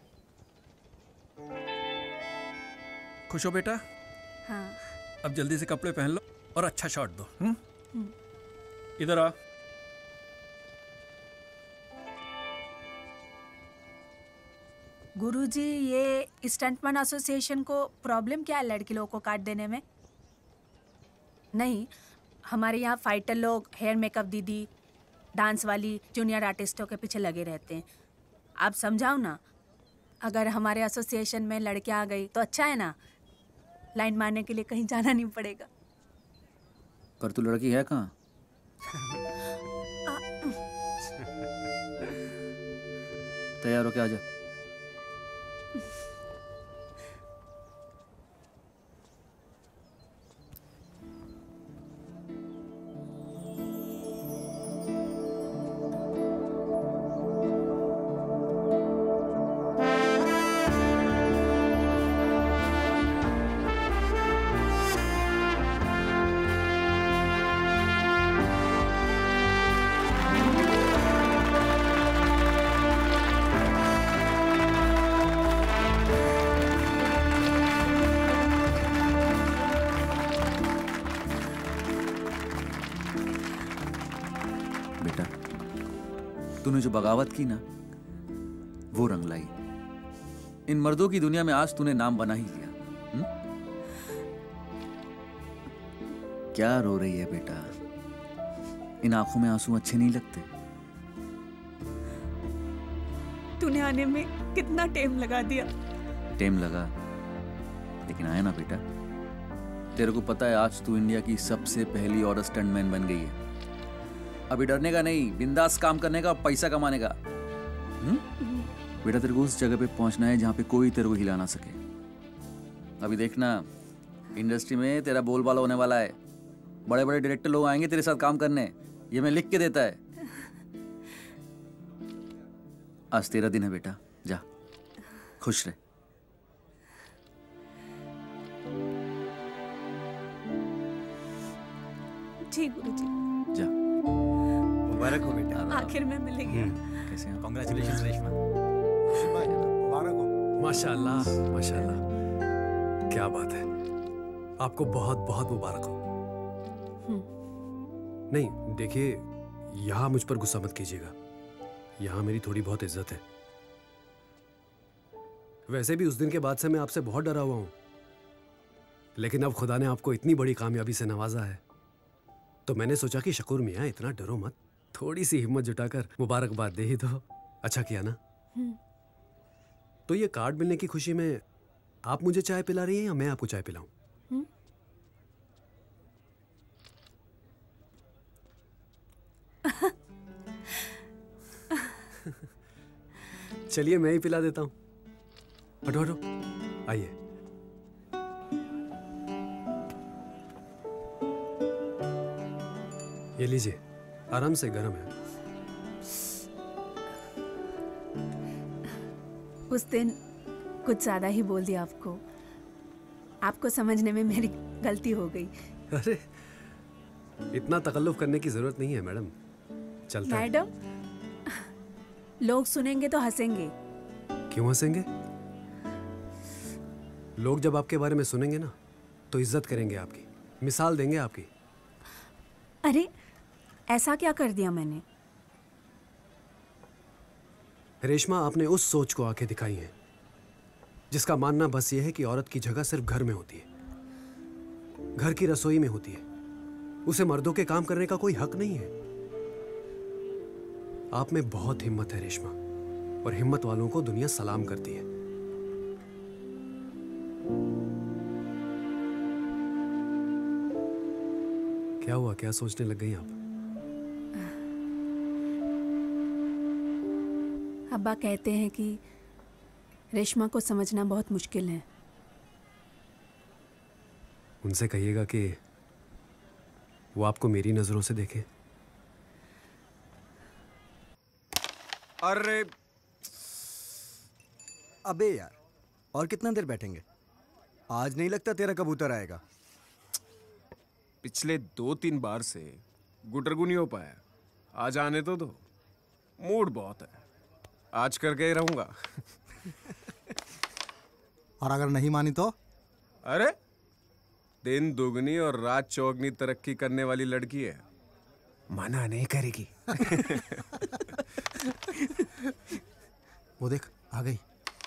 खुश हो बेटा? हाँ। अब जल्दी से कपड़े पहन लो और अच्छा शॉट दो। हुँ? इधर आ। गुरुजी, ये स्टंटमैन एसोसिएशन को प्रॉब्लम क्या है लड़की लोगों को कार्ड देने में? नहीं, हमारे यहाँ फाइटर लोग, हेयर मेकअप दीदी, डांस वाली, जूनियर आर्टिस्टों के पीछे लगे रहते हैं। आप समझाओ ना, अगर हमारे एसोसिएशन में लड़कियाँ आ गई तो अच्छा है ना, लाइन मारने के लिए कहीं जाना नहीं पड़ेगा। पर तू लड़की है कहाँ? तैयार हो के आ जा। तूने जो बगावत की ना, वो रंग लाई। इन मर्दों की दुनिया में आज तूने नाम बना ही लिया। हुँ? क्या रो रही है बेटा? इन आंखों में आंसू अच्छे नहीं लगते? तूने आने में कितना टाइम लगा दिया। टाइम लगा, लेकिन आया ना बेटा। तेरे को पता है आज तू इंडिया की सबसे पहली औरत स्टंटमैन बन गई है। अभी डरने का नहीं, बिंदास काम करने का, पैसा कमाने का। हुँ? बेटा, तेरे को उस जगह पे पहुंचना है जहां पे कोई तेरे को हिला ना सके। अभी देखना, इंडस्ट्री में तेरा बोलबाला होने वाला है। बड़े बड़े डायरेक्टर लोग आएंगे तेरे साथ काम करने, ये मैं लिख के देता है। आज तेरा दिन है बेटा, जा खुश रहे। जी गुरुजी। जा। मुबारक हो बेटा। आखिर में मिलेंगे। कैसे हैं? कांग्रेचुलेशंस रेशमा। मुबारक हो। माशाल्लाह, माशाल्लाह, क्या बात है। आपको बहुत बहुत मुबारक हो। नहीं देखिए, यहाँ मुझ पर गुस्सा मत कीजिएगा। यहाँ मेरी थोड़ी बहुत इज्जत है। वैसे भी उस दिन के बाद से मैं आपसे बहुत डरा हुआ हूँ, लेकिन अब खुदा ने आपको इतनी बड़ी कामयाबी से नवाजा है, तो मैंने सोचा कि शकूर मियाँ इतना डरो मत, थोड़ी सी हिम्मत जुटाकर मुबारकबाद दे ही दो। अच्छा किया ना? तो ये कार्ड मिलने की खुशी में आप मुझे चाय पिला रही हैं या मैं आपको चाय पिलाऊं? चलिए मैं ही पिला देता हूं। हटो हटो, आइए। ये लीजिए, आराम से, गर्म है। उस दिन कुछ ज्यादा ही बोल दिया आपको। आपको समझने में मेरी गलती हो गई। अरे इतना तकल्लुफ करने की जरूरत नहीं है मैडम, चलता है। मैडम, लोग सुनेंगे तो हंसेंगे। क्यों हंसेंगे? लोग जब आपके बारे में सुनेंगे ना तो इज्जत करेंगे आपकी, मिसाल देंगे आपकी। अरे ऐसा क्या कर दिया मैंने? रेशमा, आपने उस सोच को आंखें दिखाई हैं जिसका मानना बस ये है कि औरत की जगह सिर्फ घर में होती है, घर की रसोई में होती है। उसे मर्दों के काम करने का कोई हक नहीं है। आप में बहुत हिम्मत है रेशमा, और हिम्मत वालों को दुनिया सलाम करती है। क्या हुआ, क्या सोचने लग गई आप? अब्बा कहते हैं कि रेशमा को समझना बहुत मुश्किल है। उनसे कहिएगा कि वो आपको मेरी नजरों से देखे। अरे अबे यार, और कितना देर बैठेंगे? आज नहीं लगता तेरा कबूतर आएगा। पिछले दो तीन बार से गुटरगु नहीं हो पाया, आज आने तो दो। मूड बहुत है, आज करके ही रहूंगा। और अगर नहीं मानी तो? अरे दिन दुगनी और रात चौगनी तरक्की करने वाली लड़की है, मना नहीं करेगी। वो देख, आ गई।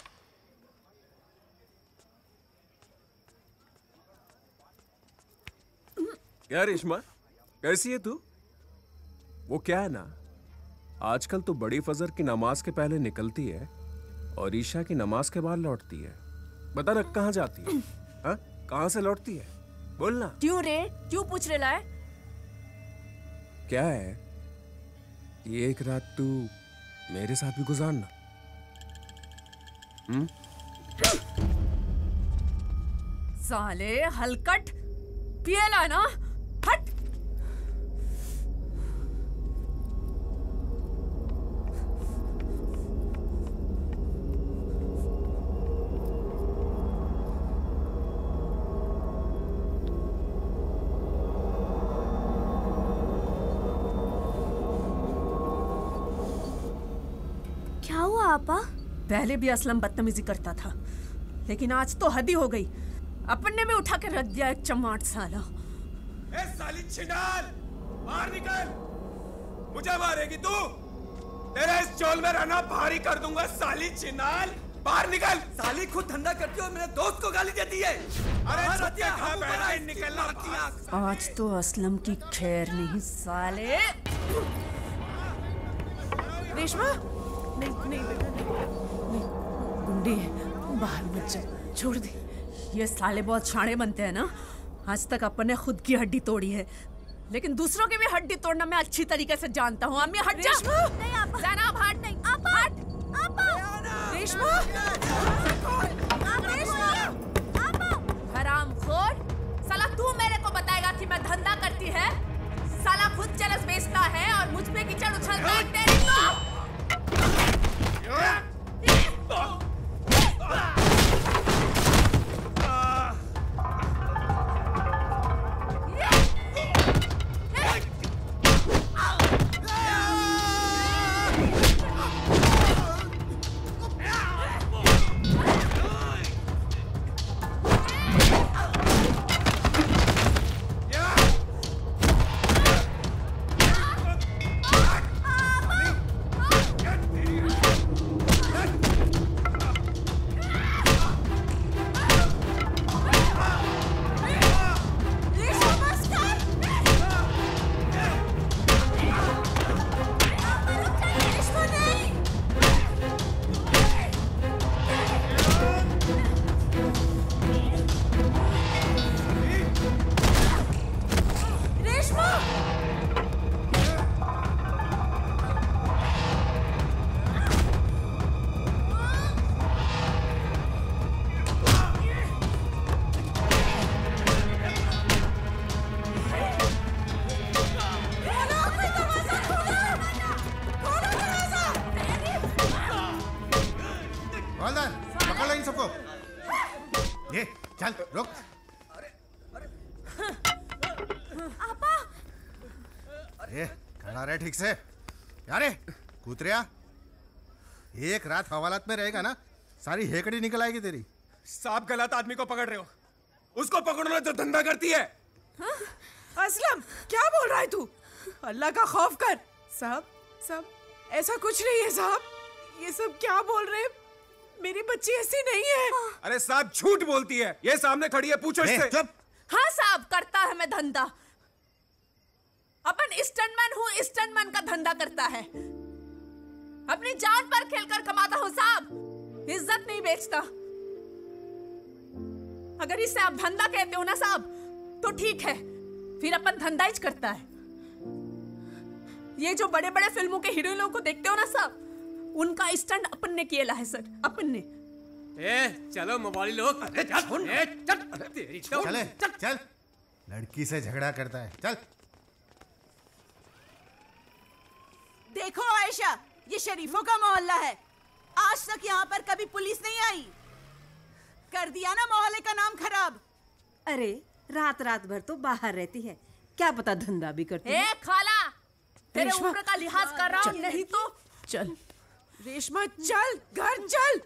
क्या रेशमा, कैसी है तू? वो क्या है ना, आजकल तो बड़ी फजर की नमाज के पहले निकलती है और ईशा की नमाज के बाद लौटती है। बता ना कहाँ जाती है? हाँ, कहाँ से लौटती है? बोलना। क्यों रे, क्यों पूछ रहे ला है? क्या है, ये एक रात तू मेरे साथ भी गुजारना। हम्म? साले हलकट, पिएला ना, हट। क्या हुआ आपा? पहले भी असलम बदतमीजी करता था, लेकिन आज तो हद ही हो गई। अपने में उठा के रख दिया एक चमाट साला। ए साली छिनाल, बाहर निकल। मुझे मारेगी तू? तेरा इस चोल में रहना भारी कर दूंगा साली छिनाल। बाहर निकल। साली खुद धंधा करती हो, मेरे दोस्त को गाली देती है। अरे सत्या कहाँ बैठा है, निकलना। आज तो असलम की खैर नहीं साले। रेशमा, नहीं नहीं बेटा, नहीं, गुंडी है, बाहर मत जा, छोड़ दे। ये साले बहुत शाणे बनते हैं ना। आज तक अपन ने खुद की हड्डी तोड़ी है, लेकिन दूसरों की भी हड्डी तोड़ना मैं अच्छी तरीके से जानता हूँ। अम्मी हट जा। नहीं आपा। जनाब हट नहीं। आपा। हट। आपा। रेशमा। हरामखोर, साला तू मेरे को बताएगा कि मैं धंधा करती है? साला खुद चरस बेचता है और मुझ पे कीचड़ उछलता है। तेरी तो ए, खड़ा रहे ठीक से। यारे कूतरिया, एक रात हवालात में रहेगा ना, सारी हेकड़ी निकल आएगी तेरी। साहब गलत आदमी को पकड़ रहे हो, उसको पकड़ना जो धंधा करती है। हाँ? असलम क्या बोल रहा है तू? अल्लाह का खौफ कर। साहब साहब ऐसा कुछ नहीं है साहब, ये सब क्या बोल रहे हैं? मेरी बच्ची ऐसी नहीं है। अरे साहब झूठ बोलती है, ये सामने खड़ी है, पूछो इससे। चुप। हाँ साहब, करता है मैं धंधा। अपन स्टंटमैन हूँ, स्टंटमैन का धंधा करता है। अपनी जान पर खेलकर कमाता हूँ साहब, इज्जत नहीं बेचता। अगर इसे आप धंधा कहते हो ना साहब, तो ठीक है, फिर अपन धंधा ही करता है। ये जो बड़े बड़े फिल्मों के हीरोइनों को देखते हो ना साहब, उनका स्टंट अपन ने किया है सर, अपन ने। ए, चलो मोबाइल लोग। अरे चल, ए, चल, तेरी तो- चले, चल, चल। लड़की से झगड़ा करता है, चल। देखो आयशा, ये शरीफों का मोहल्ला है। आज तक यहाँ पर कभी पुलिस नहीं आई। कर दिया ना मोहल्ले का नाम खराब। अरे रात रात भर तो बाहर रहती है, क्या पता धंधा भी करती है। ए खाला, तेरे रेशमा, उम्र का लिहाज कर रहा हूँ, चल। नहीं तो चल रेशमा, चल घर चल।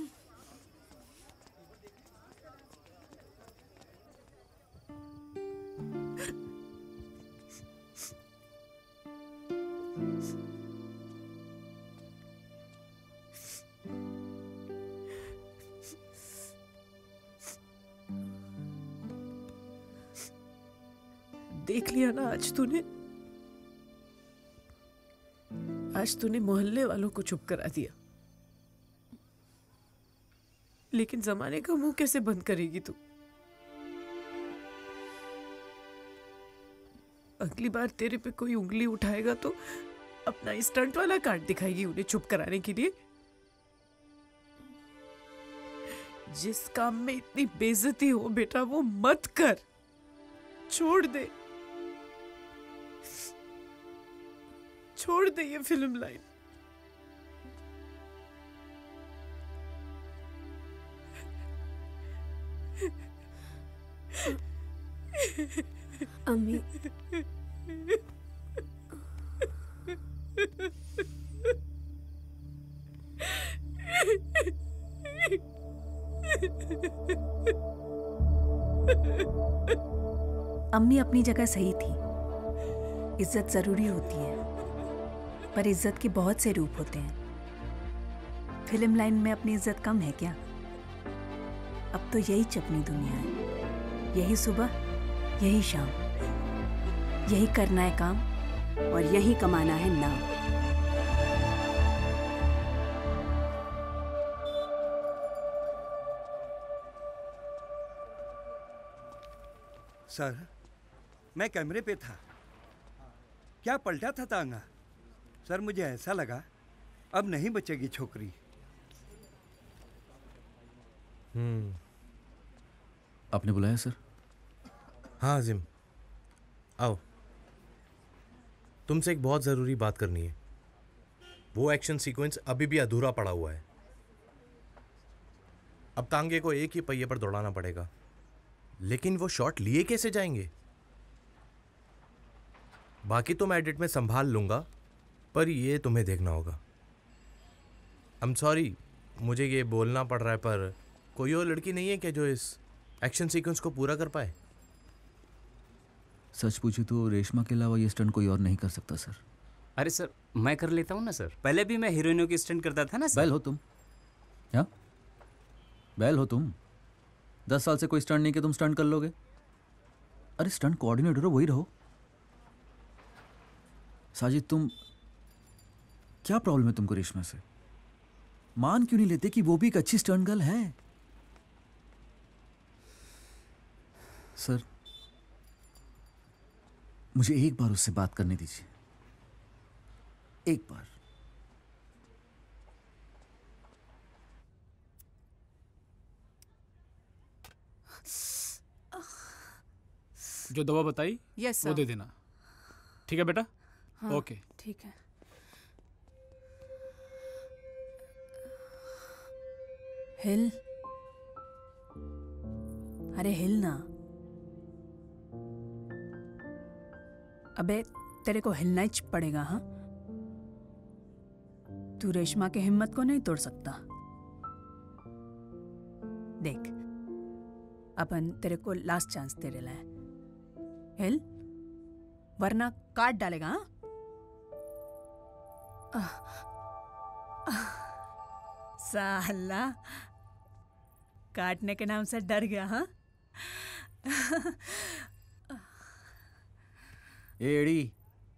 देख लिया ना आज तूने, आज तूने मोहल्ले वालों को चुप करा दिया, लेकिन जमाने का मुंह कैसे बंद करेगी तू? अगली बार तेरे पे कोई उंगली उठाएगा तो अपना स्टंट वाला कार्ड दिखाएगी उन्हें चुप कराने के लिए। जिस काम में इतनी बेइज्जती हो बेटा, वो मत कर, छोड़ दे, छोड़ दे ये फिल्म लाइन। अम्मी, अम्मी अपनी जगह सही थी। इज्जत जरूरी होती है, पर इज्जत के बहुत से रूप होते हैं। फिल्म लाइन में अपनी इज्जत कम है क्या? अब तो यही चपनी दुनिया है, यही सुबह, यही शाम, यही करना है काम और यही कमाना है नाम। सर, मैं कैमरे पे था, क्या पलटा था तांगा। सर मुझे ऐसा लगा अब नहीं बचेगी छोकरी। हम्म। आपने बुलाया सर? हाँ जिम, आओ, तुमसे एक बहुत ज़रूरी बात करनी है। वो एक्शन सीक्वेंस अभी भी अधूरा पड़ा हुआ है। अब तांगे को एक ही पहिए पर दौड़ाना पड़ेगा, लेकिन वो शॉट लिए कैसे जाएंगे? बाकी तो मैं एडिट में संभाल लूंगा, पर ये तुम्हें देखना होगा। आई एम सॉरी, मुझे ये बोलना पड़ रहा है, पर कोई और लड़की नहीं है क्या जो इस एक्शन सीक्वेंस को पूरा कर पाए? सच पूछे तो रेशमा के अलावा ये स्टंट कोई और नहीं कर सकता सर। अरे सर, मैं कर लेता हूँ ना सर, पहले भी मैं हीरोइनों की स्टंट करता था ना सर। बैल हो तुम, क्या बैल हो तुम? दस साल से कोई स्टंट नहीं कि तुम स्टंट कर लोगे? अरे स्टंट कोऑर्डिनेटर हो, वही रहो। साजिद, तुम क्या प्रॉब्लम है तुमको रेशमा से? मान क्यों नहीं लेते कि वो भी एक अच्छी स्टंट गर्ल है? सर, मुझे एक बार उससे बात करने दीजिए, एक बार। जो दवा बताई यस वो दे देना, ठीक है बेटा? हाँ, ओके ठीक है। हिल, अरे हिल ना। अबे तेरे को हिलना ही पड़ेगा। हाँ, तू रेशमा के हिम्मत को नहीं तोड़ सकता। देख, अपन तेरे को लास्ट चांस दे रहे हैं, हिल वरना काट डालेगा। हाँ, आह, आह, साला काटने के नाम से डर गया। हाँ, ए एड़ी,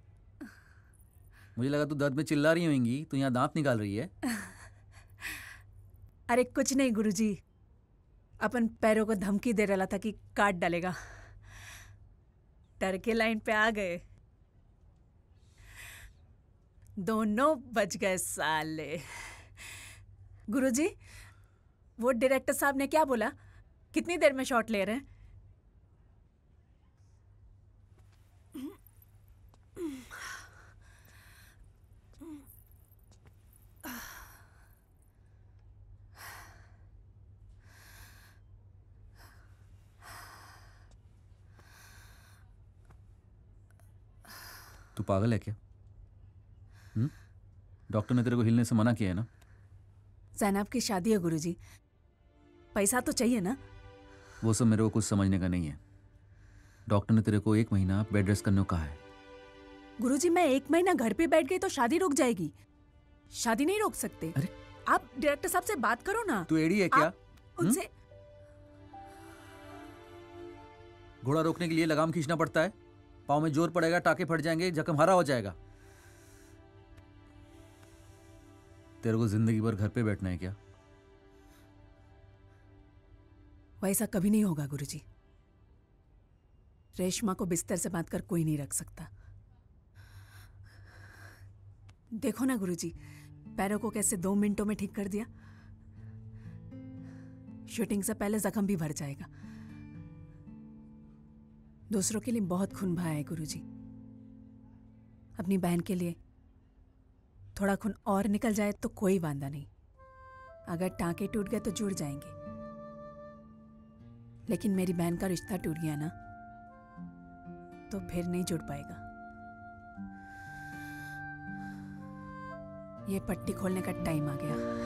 मुझे लगा तू दर्द में चिल्ला रही होंगी, तू यहाँ दांत निकाल रही है। अरे कुछ नहीं गुरुजी, अपन पैरों को धमकी दे रहा था कि काट डालेगा। डर के लाइन पे आ गए, दोनों बच गए साले। गुरुजी, वो डायरेक्टर साहब ने क्या बोला? कितनी देर में शॉट ले रहे हैं? तू पागल है क्या? हम्म? डॉक्टर ने तेरे को हिलने से मना किया है ना? जैनब की शादी है गुरुजी, पैसा तो चाहिए ना। वो सब मेरे को कुछ समझने का नहीं है। डॉक्टर ने तेरे को एक महीना बेड रेस्ट करने को कहा है। गुरुजी, मैं एक महीना घर पे बैठ गई तो शादी रुक जाएगी। शादी नहीं रोक सकते। अरे आप डायरेक्टर साहब से बात करो ना। तू एड़ी है क्या? उनसे घोड़ा रोकने के लिए लगाम खींचना पड़ता है, पाँव में जोर पड़ेगा, टाके फट जाएंगे, जख्म हरा हो जाएगा। तेरे को जिंदगी भर घर पे बैठना है क्या? वैसा कभी नहीं होगा गुरुजी। रेशमा को बिस्तर से बांध कर कोई नहीं रख सकता। देखो ना गुरुजी, पैरों को कैसे दो मिनटों में ठीक कर दिया। शूटिंग से पहले जख्म भी भर जाएगा। दूसरों के लिए बहुत खून बहाया है गुरुजी। अपनी बहन के लिए थोड़ा खून और निकल जाए तो कोई वांदा नहीं। अगर टांके टूट गए तो जुड़ जाएंगे, लेकिन मेरी बहन का रिश्ता टूट गया ना तो फिर नहीं जुड़ पाएगा। ये पट्टी खोलने का टाइम आ गया।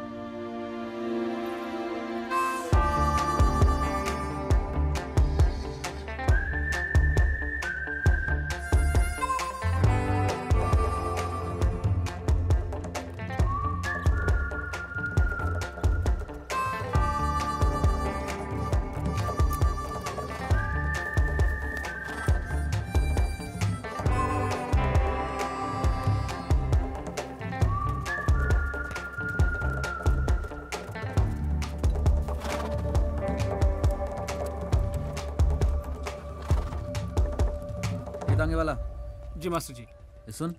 टांगे वाला। जी मास्टर जी। ये सुन,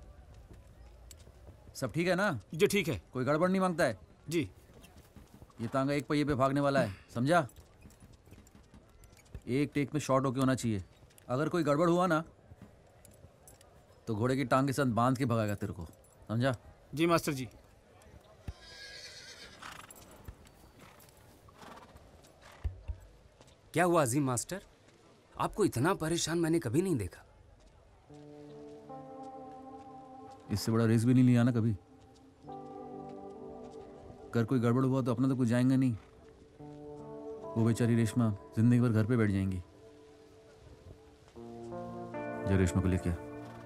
सब ठीक है ना? जी ठीक है। कोई गड़बड़ नहीं मांगता है? जी। ये तांगा एक पहिए पे भागने वाला है, समझा? एक टेक में शॉर्ट होके होना चाहिए। अगर कोई गड़बड़ हुआ ना तो घोड़े की टांग के साथ बांध के भगाएगा तेरे को, समझा? जी मास्टर जी। क्या हुआ अजीम मास्टर? आपको इतना परेशान मैंने कभी नहीं देखा। इससे बड़ा रिस्क भी नहीं लिया ना कभी। अगर कोई गड़बड़ हुआ तो अपना तो कुछ जाएंगे नहीं। वो बेचारी रेशमा जिंदगी भर घर पे बैठ जाएंगी। जा रेशमा को लेके आ।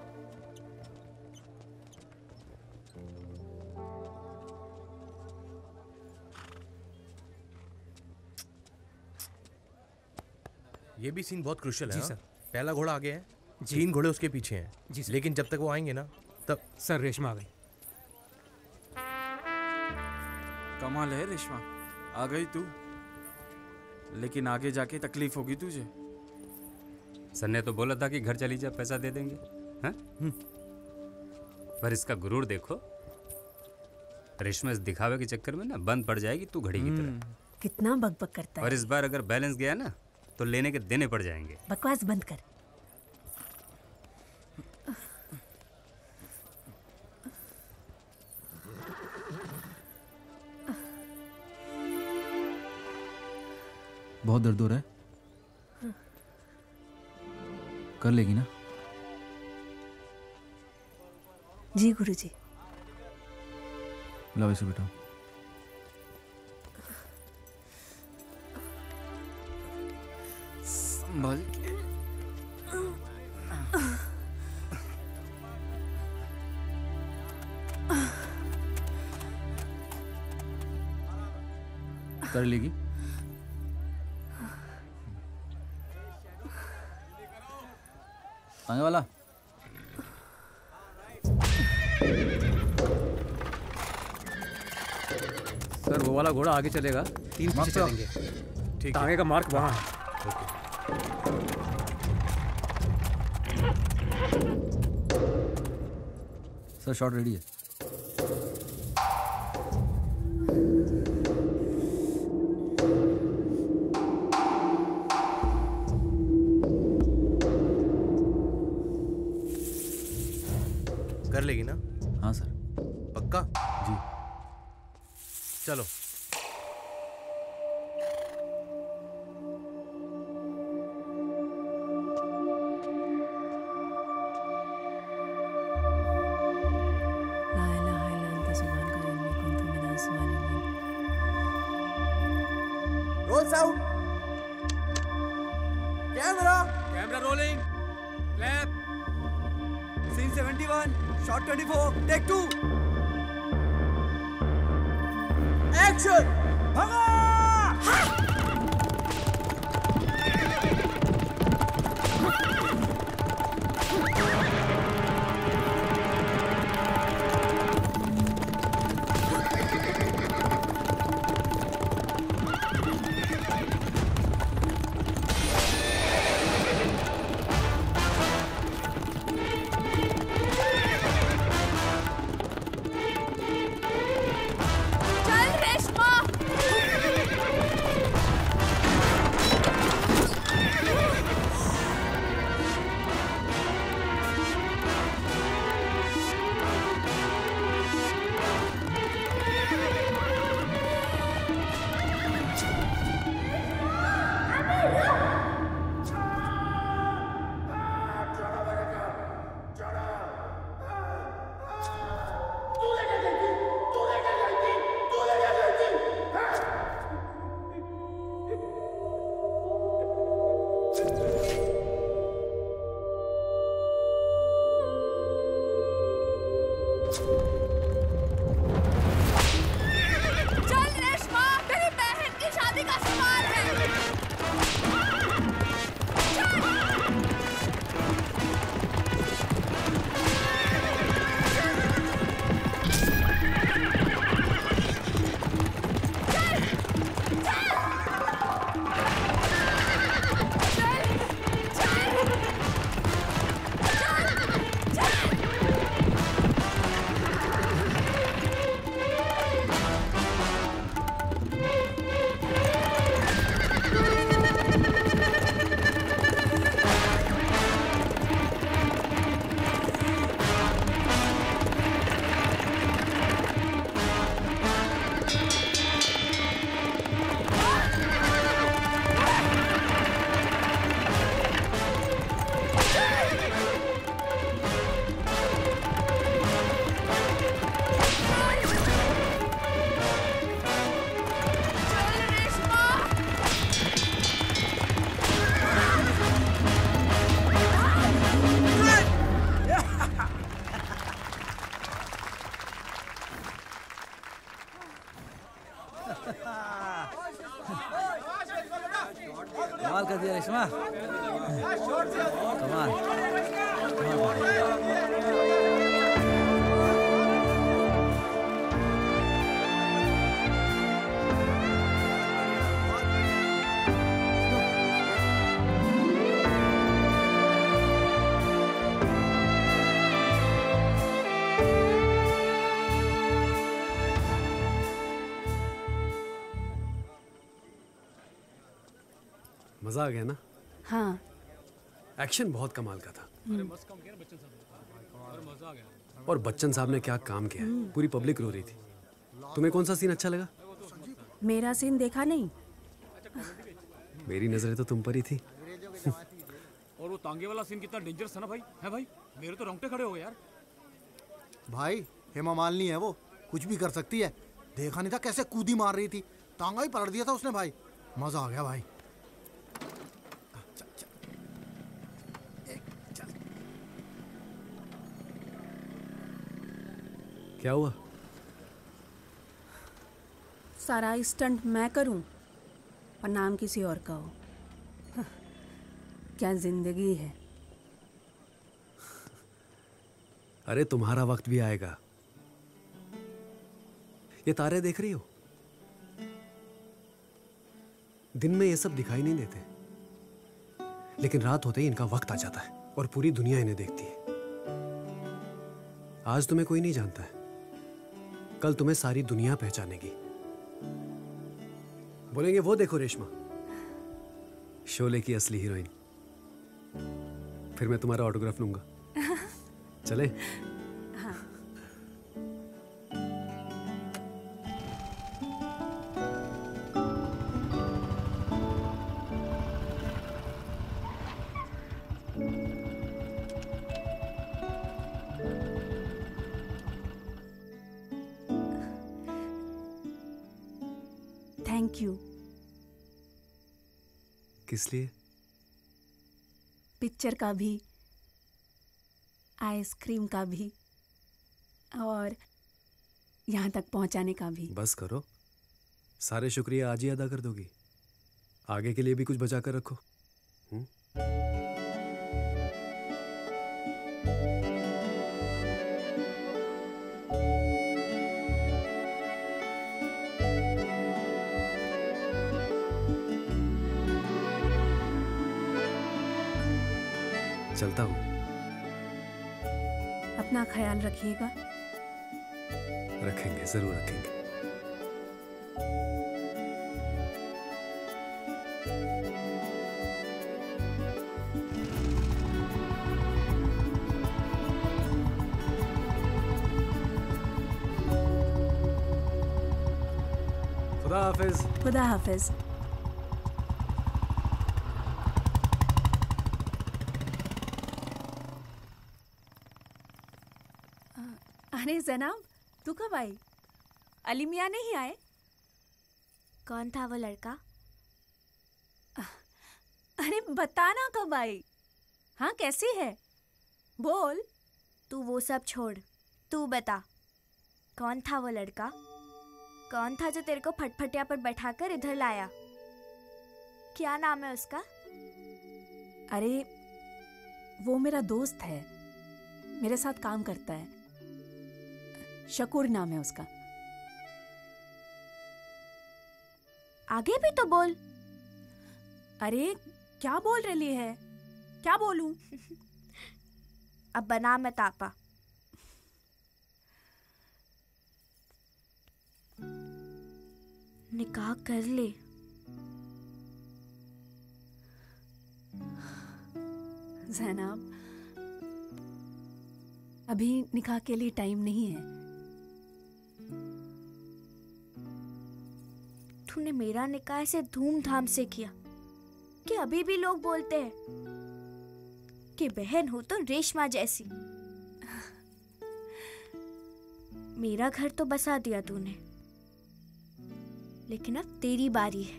ये भी सीन बहुत क्रूशियल है। जी हाँ? सर। पहला घोड़ा आगे है, जी। तीन घोड़े उसके पीछे हैं। जी सर। लेकिन जब तक वो आएंगे ना तब सर रेशमा आ गई। कमाल है रेशमा, आ गई तू। लेकिन आगे जाके तकलीफ होगी तुझे। सर ने तो बोला था कि घर चली जा, पैसा दे देंगे। हाँ? पर इसका गुरूर देखो। रेशमा इस दिखावे के चक्कर में ना बंद पड़ जाएगी तू घड़ी की तरह। कितना बकबक करता है। और इस बार अगर बैलेंस गया ना तो लेने के देने पड़ जाएंगे। बकवास बंद कर। बहुत दर्द हो रहा है? कर लेगी ना? जी गुरुजी। लो इसे बिठाओ। संभल के। कर लेगी। आगे वाला। सर वो वाला घोड़ा आगे चलेगा, तीन पीछे चलेंगे। ठीक है। आगे का मार्क वहाँ है। सर शॉट रेडी है। कर लेगी ना? हाँ सर। पक्का? जी। चलो। Roll sound. Camera camera rolling. Clap. Scene seventy one, shot twenty four, take two. Action. भगा। कमाल कर दिया रेशमा। कमाल। मजा आ गया ना? हाँ। एक्शन बहुत कमाल का था। और बच्चन साहब ने क्या काम किया, पूरी पब्लिक रो रही थी। तुम्हें कौन सा सीन अच्छा लगा? मेरा सीन देखा नहीं? मेरी नजरें तो तुम पर ही थी। और वो तांगे वाला सीन कितना डेंजरस था ना भाई, है भाई? मेरे तो रोंगटे खड़े हो गए यार। भाई हेमा मालिनी है वो, कुछ भी कर सकती है। देखा नहीं था कैसे कूदी मार रही थी, टांगा ही पलट दिया था उसने भाई। मजा आ गया भाई। क्या हुआ? सारा स्टंट मैं करूं और नाम किसी और का हो। क्या जिंदगी है। अरे तुम्हारा वक्त भी आएगा। ये तारे देख रही हो? दिन में ये सब दिखाई नहीं देते, लेकिन रात होते ही इनका वक्त आ जाता है और पूरी दुनिया इन्हें देखती है। आज तुम्हें कोई नहीं जानता है, कल तुम्हें सारी दुनिया पहचानेगी। बोलेंगे वो देखो रेशमा, शोले की असली हीरोइन। फिर मैं तुम्हारा ऑटोग्राफ लूंगा। चले? हाँ। Thank you. किस लिए? पिक्चर का भी, आइसक्रीम का भी, और यहाँ तक पहुँचाने का भी। बस करो, सारे शुक्रिया आज ही अदा कर दोगी। आगे के लिए भी कुछ बचा कर रखो। हुँ? चलता हूँ। अपना ख्याल रखिएगा। रखेंगे, जरूर रखेंगे। खुदा हाफिज। खुदा हाफिज। अरे जनाब, तू कब आई? अली मियाँ नहीं आए? कौन था वो लड़का? अरे बताना कब आई? हाँ कैसी है? बोल। तू वो सब छोड़, तू बता कौन था वो लड़का? कौन था जो तेरे को फटफटिया पर बैठाकर इधर लाया? क्या नाम है उसका? अरे वो मेरा दोस्त है, मेरे साथ काम करता है। शकूर नाम है उसका। आगे भी तो बोल। अरे क्या बोल रही है? क्या बोलूं? अब बना मत आपा। निकाह कर ले। जैनब, अभी निकाह के लिए टाइम नहीं है। तूने मेरा निकाह ऐसे धूमधाम से किया कि अभी भी लोग बोलते हैं कि बहन हो तो रेशमा जैसी। मेरा घर तो बसा दिया तूने, लेकिन अब तेरी बारी है।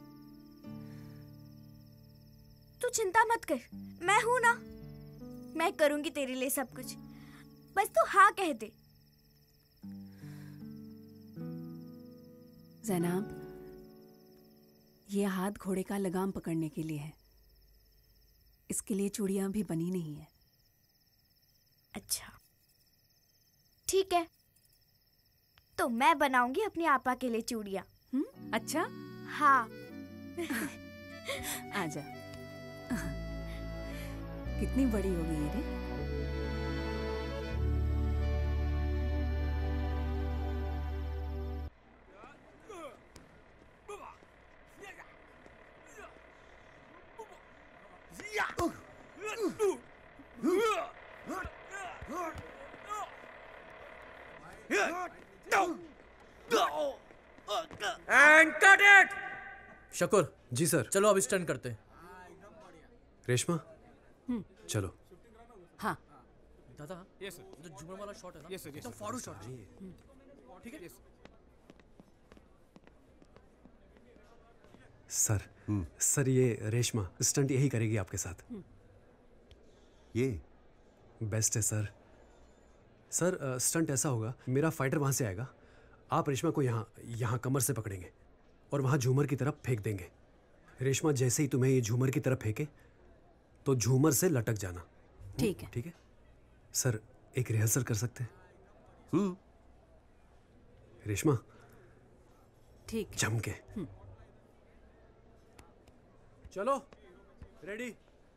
तू चिंता मत कर, मैं हूं ना, मैं करूंगी तेरे लिए सब कुछ। बस तू हाँ कह दे। जैनब, ये हाथ घोड़े का लगाम पकड़ने के लिए है, इसके लिए चूड़ियां भी बनी नहीं है। अच्छा ठीक है, तो मैं बनाऊंगी अपनी आपा के लिए चूड़ियां। हम्म, अच्छा। हाँ। आजा। कितनी बड़ी हो गई है रे। And cut it. Shakoor ji sir. चलो अब स्टंट करते। रेशमा चलो। हाँ। दादा ये सर जो झूमर वाला शॉट है ना ये सर, ये एकदम सर। फाड़ू शॉट ठीक है सर सर ये रेशमा स्टंट यही करेगी आपके साथ। ये बेस्ट है सर। सर अ, स्टंट ऐसा होगा, मेरा फाइटर वहां से आएगा, आप रेशमा को यहाँ यहाँ कमर से पकड़ेंगे और वहां झूमर की तरफ फेंक देंगे। रेशमा जैसे ही तुम्हें ये झूमर की तरफ फेंके तो झूमर से लटक जाना। ठीक है ठीक है सर, एक रिहर्सल कर सकते हैं? हम्म रेशमा ठीक जम के। चलो रेडी।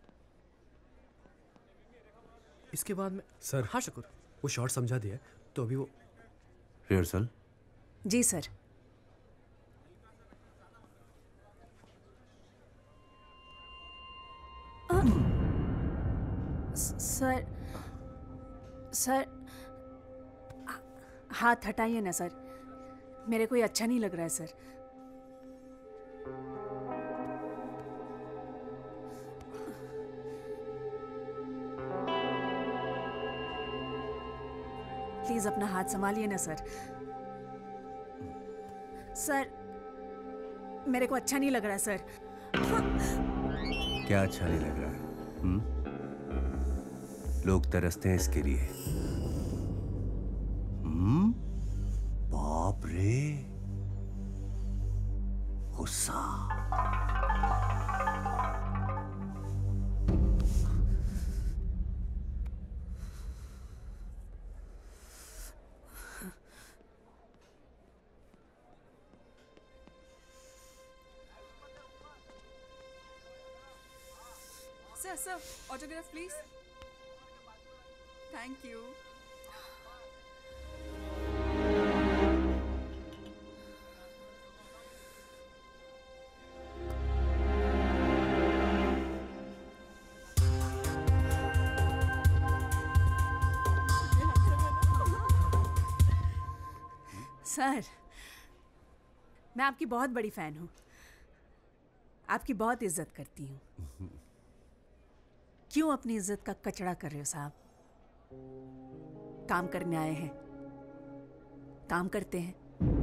इसके बाद में सर हाँ शकूर वो शॉट समझा दिया है, तो अभी वो रिहर्सल। जी सर। सर सर हाथ हटाइए ना सर, मेरे को ये अच्छा नहीं लग रहा है सर। प्लीज अपना हाथ संभालिए ना सर। सर मेरे को अच्छा नहीं लग रहा है सर। क्या अच्छा नहीं लग रहा है? हुँ? लोग तरसते हैं इसके लिए। हम्म बाप रे, गुस्सा। Sir, sir, autograph please. Thank you. Sir मैं आपकी बहुत बड़ी फैन हूँ, आपकी बहुत इज्जत करती हूँ। क्यों अपनी इज्जत का कचरा कर रहे हो साहब? काम करने आए हैं, काम करते हैं।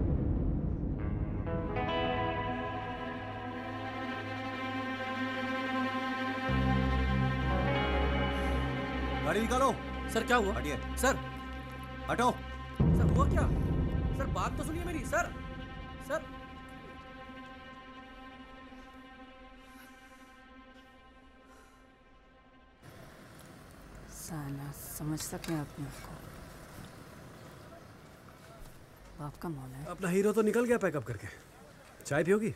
गाड़ी निकालो। सर क्या हुआ? हटिए सर हटो। सर हुआ क्या? सर बात तो सुनिए मेरी। सर सर साला समझ सके अपने को, बाप का मौला है। अपना हीरो तो निकल गया पैकअप करके। चाय पियोगी?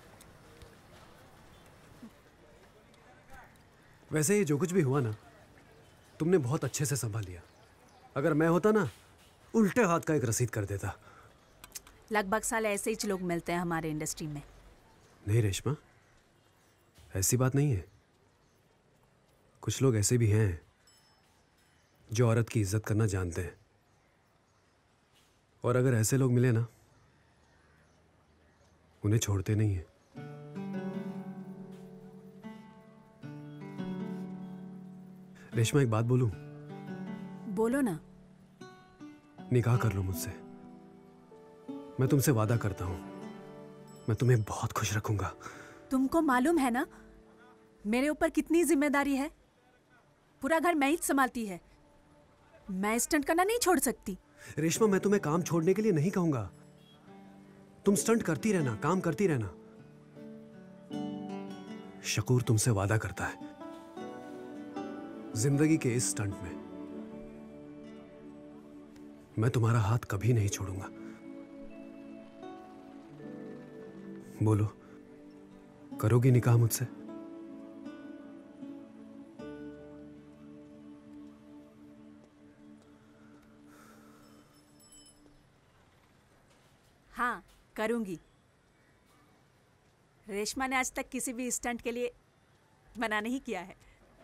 वैसे ही जो कुछ भी हुआ ना, तुमने बहुत अच्छे से संभाल लिया। अगर मैं होता ना, उल्टे हाथ का एक रसीद कर देता। लगभग साल ऐसे ही लोग मिलते हैं हमारे इंडस्ट्री में। नहीं रेशमा, ऐसी बात नहीं है। कुछ लोग ऐसे भी हैं जो औरत की इज्जत करना जानते हैं, और अगर ऐसे लोग मिले ना, उन्हें छोड़ते नहीं हैं। रेशमा एक बात बोलूं? बोलो ना। निकाह कर लो मुझसे। मैं तुमसे वादा करता हूं, मैं तुम्हें बहुत खुश रखूंगा। तुमको मालूम है ना मेरे ऊपर कितनी जिम्मेदारी है? पूरा घर मैं ही संभालती है। मैं स्टंट करना नहीं छोड़ सकती। रेशमा मैं तुम्हें काम छोड़ने के लिए नहीं कहूंगा। तुम स्टंट करती रहना, काम करती रहना। शकूर तुमसे वादा करता है, जिंदगी के इस स्टंट में मैं तुम्हारा हाथ कभी नहीं छोड़ूंगा। बोलो, करोगी निकाह मुझसे? हाँ करूंगी। रेशमा ने आज तक किसी भी स्टंट के लिए मना नहीं किया है।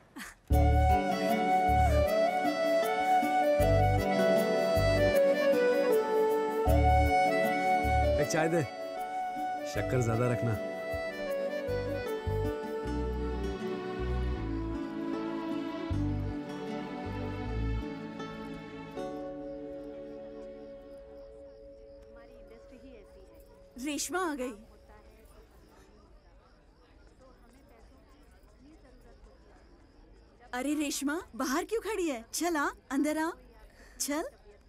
एक चाय दे, शक्कर ज्यादा रखना। रेशमा आ गई। अरे रेशमा, बाहर क्यों खड़ी है? चल आ, अंदर आ, चल।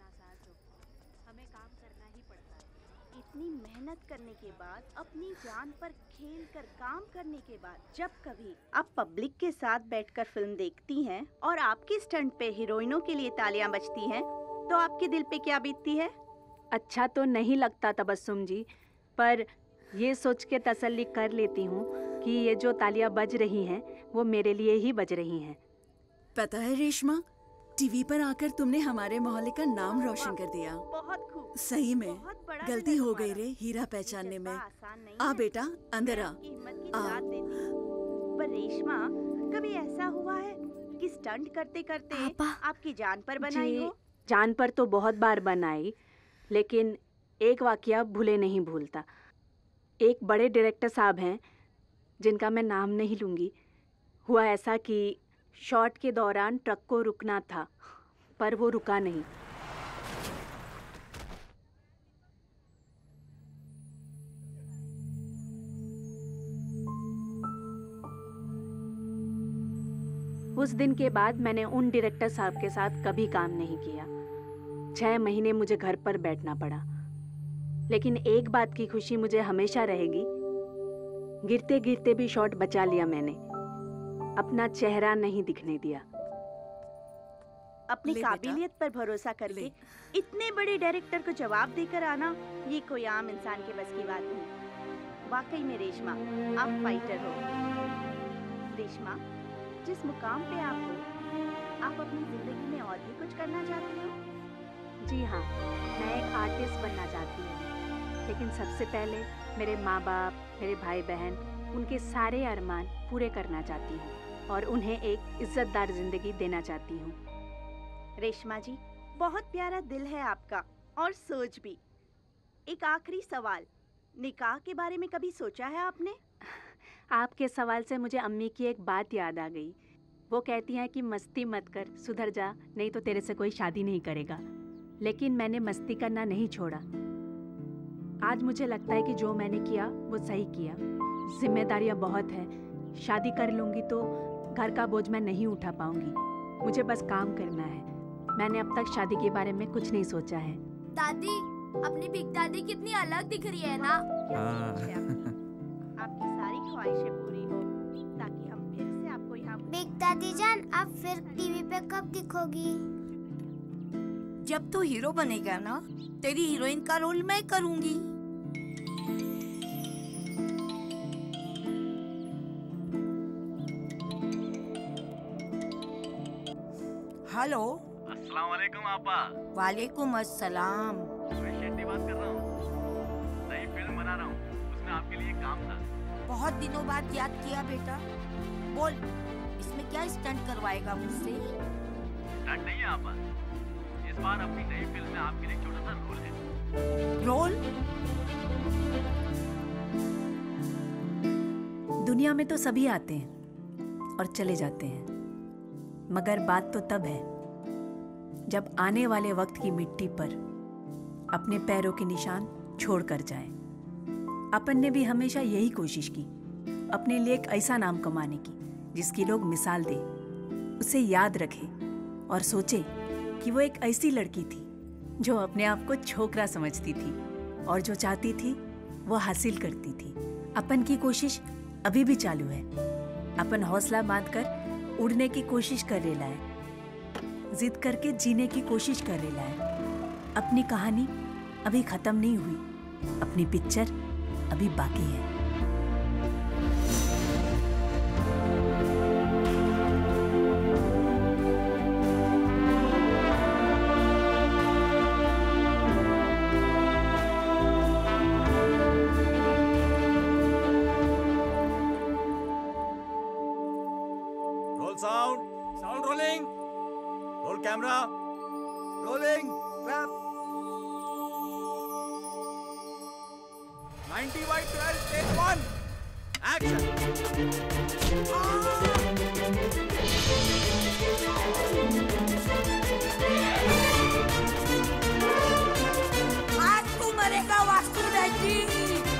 इतनी मेहनत करने के बाद, अपनी जान पर खेल कर काम करने के बाद, जब कभी आप पब्लिक के साथ बैठकर फिल्म देखती हैं और आपके स्टंट पे हीरोइनों के लिए तालियां बजती हैं, तो आपके दिल पे क्या बीतती है? अच्छा तो नहीं लगता तबस्सुम जी, पर ये सोच के तसल्ली कर लेती हूँ कि ये जो तालियां बज रही हैं वो मेरे लिए ही बज रही हैं। पता है रेशमा, टीवी पर आकर तुमने हमारे मोहल्ले का नाम रोशन कर दिया। बहुत खूब। सही में गलती हो गई रे हीरा पहचानने में। आ बेटा, अंदर आ। आ। पर रेशमा, कभी ऐसा हुआ है कि स्टंट करते करते आपकी जान पर बनाई हो? जान पर तो बहुत बार बनाई, लेकिन एक वाकया भूले नहीं भूलता। एक बड़े डायरेक्टर साहब हैं जिनका मैं नाम नहीं लूँगी। हुआ ऐसा कि शॉट के दौरान ट्रक को रुकना था, पर वो रुका नहीं। उस दिन के बाद मैंने उन डायरेक्टर साहब के साथ कभी काम नहीं किया। छह महीने मुझे घर पर बैठना पड़ा, लेकिन एक बात की खुशी मुझे हमेशा रहेगी, गिरते गिरते भी शॉट बचा लिया मैंने, अपना चेहरा नहीं दिखने दिया। अपनी काबिलियत पर भरोसा करके इतने बड़े डायरेक्टर को जवाब देकर आना, ये कोई आम इंसान के बस की बात नहीं। वाकई में रेशमा, आप फाइटर हो। रेशमा, जिस मुकाम पे आप हो, आप अपनी जिंदगी में और भी कुछ करना चाहती हो? जी हाँ, मैं एक आर्टिस्ट बनना चाहती हूँ, लेकिन सबसे पहले मेरे माँ बाप, मेरे भाई बहन, उनके सारे अरमान पूरे करना चाहती हूँ और उन्हें एक इज्जतदार जिंदगी देना चाहती हूँ। रेशमा जी, बहुत प्यारा दिल है आपका और सोच भी। एक आखिरी सवाल, निकाह के बारे में कभी सोचा है आपने? आपके सवाल से मुझे अम्मी की एक बात याद आ गई। वो कहती हैं कि मस्ती मत कर, सुधर जा, नहीं तो तेरे से कोई शादी नहीं करेगा। लेकिन मैंने मस्ती करना नहीं छोड़ा। आज मुझे लगता है कि जो मैंने किया वो सही किया। जिम्मेदारियां बहुत है, शादी कर लूँगी तो घर का बोझ मैं नहीं उठा पाऊंगी। मुझे बस काम करना है। मैंने अब तक शादी के बारे में कुछ नहीं सोचा है। दादी, अपनी बिग दादी कितनी अलग दिख रही है ना? आपकी सारी ख्वाहिशें पूरी हो, ताकि हम फिर से आपको यहाँ। बिग दादी जान, आप फिर टीवी पे कब दिखोगी? जब तू हीरो बनेगा ना, तेरी हीरोइन का रोल मैं करूंगी। हेलो। अस्सलाम वालेकुम आपा। वालेकुम अस्सलाम। मैं शेट्टी बात कर रहा हूँ। नई फिल्म बना रहा हूँ, उसमें आपके लिए काम था। बहुत दिनों बाद याद किया बेटा। बोल, इसमें क्या स्टंट करवाएगा मुझसे? स्टंट नहीं है आपा, इस बार अपनी नई फिल्म में आपके लिए छोटा सा रोल है। रोल? दुनिया में तो सभी आते हैं और चले जाते हैं, मगर बात तो तब है जब आने वाले वक्त की मिट्टी पर अपने पैरों के निशान छोड़ कर जाए। अपन ने भी हमेशा यही कोशिश की, अपने लिए एक ऐसा नाम कमाने की जिसकी लोग मिसाल दे, उसे याद रखे और सोचे कि वो एक ऐसी लड़की थी जो अपने आप को छोकरा समझती थी और जो चाहती थी वो हासिल करती थी। अपन की कोशिश अभी भी चालू है। अपन हौसला बांधकर उड़ने की कोशिश कर रहे है, जिद करके जीने की कोशिश कर रहे है। अपनी कहानी अभी खत्म नहीं हुई, अपनी पिक्चर अभी बाकी है। Roll sound, sound rolling, roll camera, rolling, clap. ninety by twelve, take one, action. आज तू मरेगा वास्तु दादी।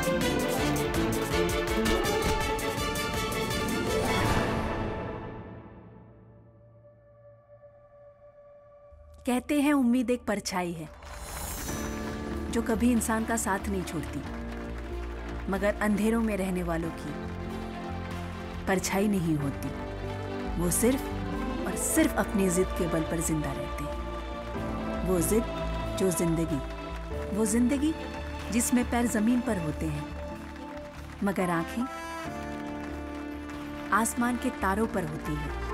कहते हैं उम्मीद एक परछाई है जो कभी इंसान का साथ नहीं छोड़ती, मगर अंधेरों में रहने वालों की परछाई नहीं होती। वो सिर्फ और सिर्फ अपनी जिद के बल पर जिंदा रहते हैं। वो जिद जो जिंदगी, वो जिंदगी जिसमें पैर जमीन पर होते हैं मगर आंखें आसमान के तारों पर होती है।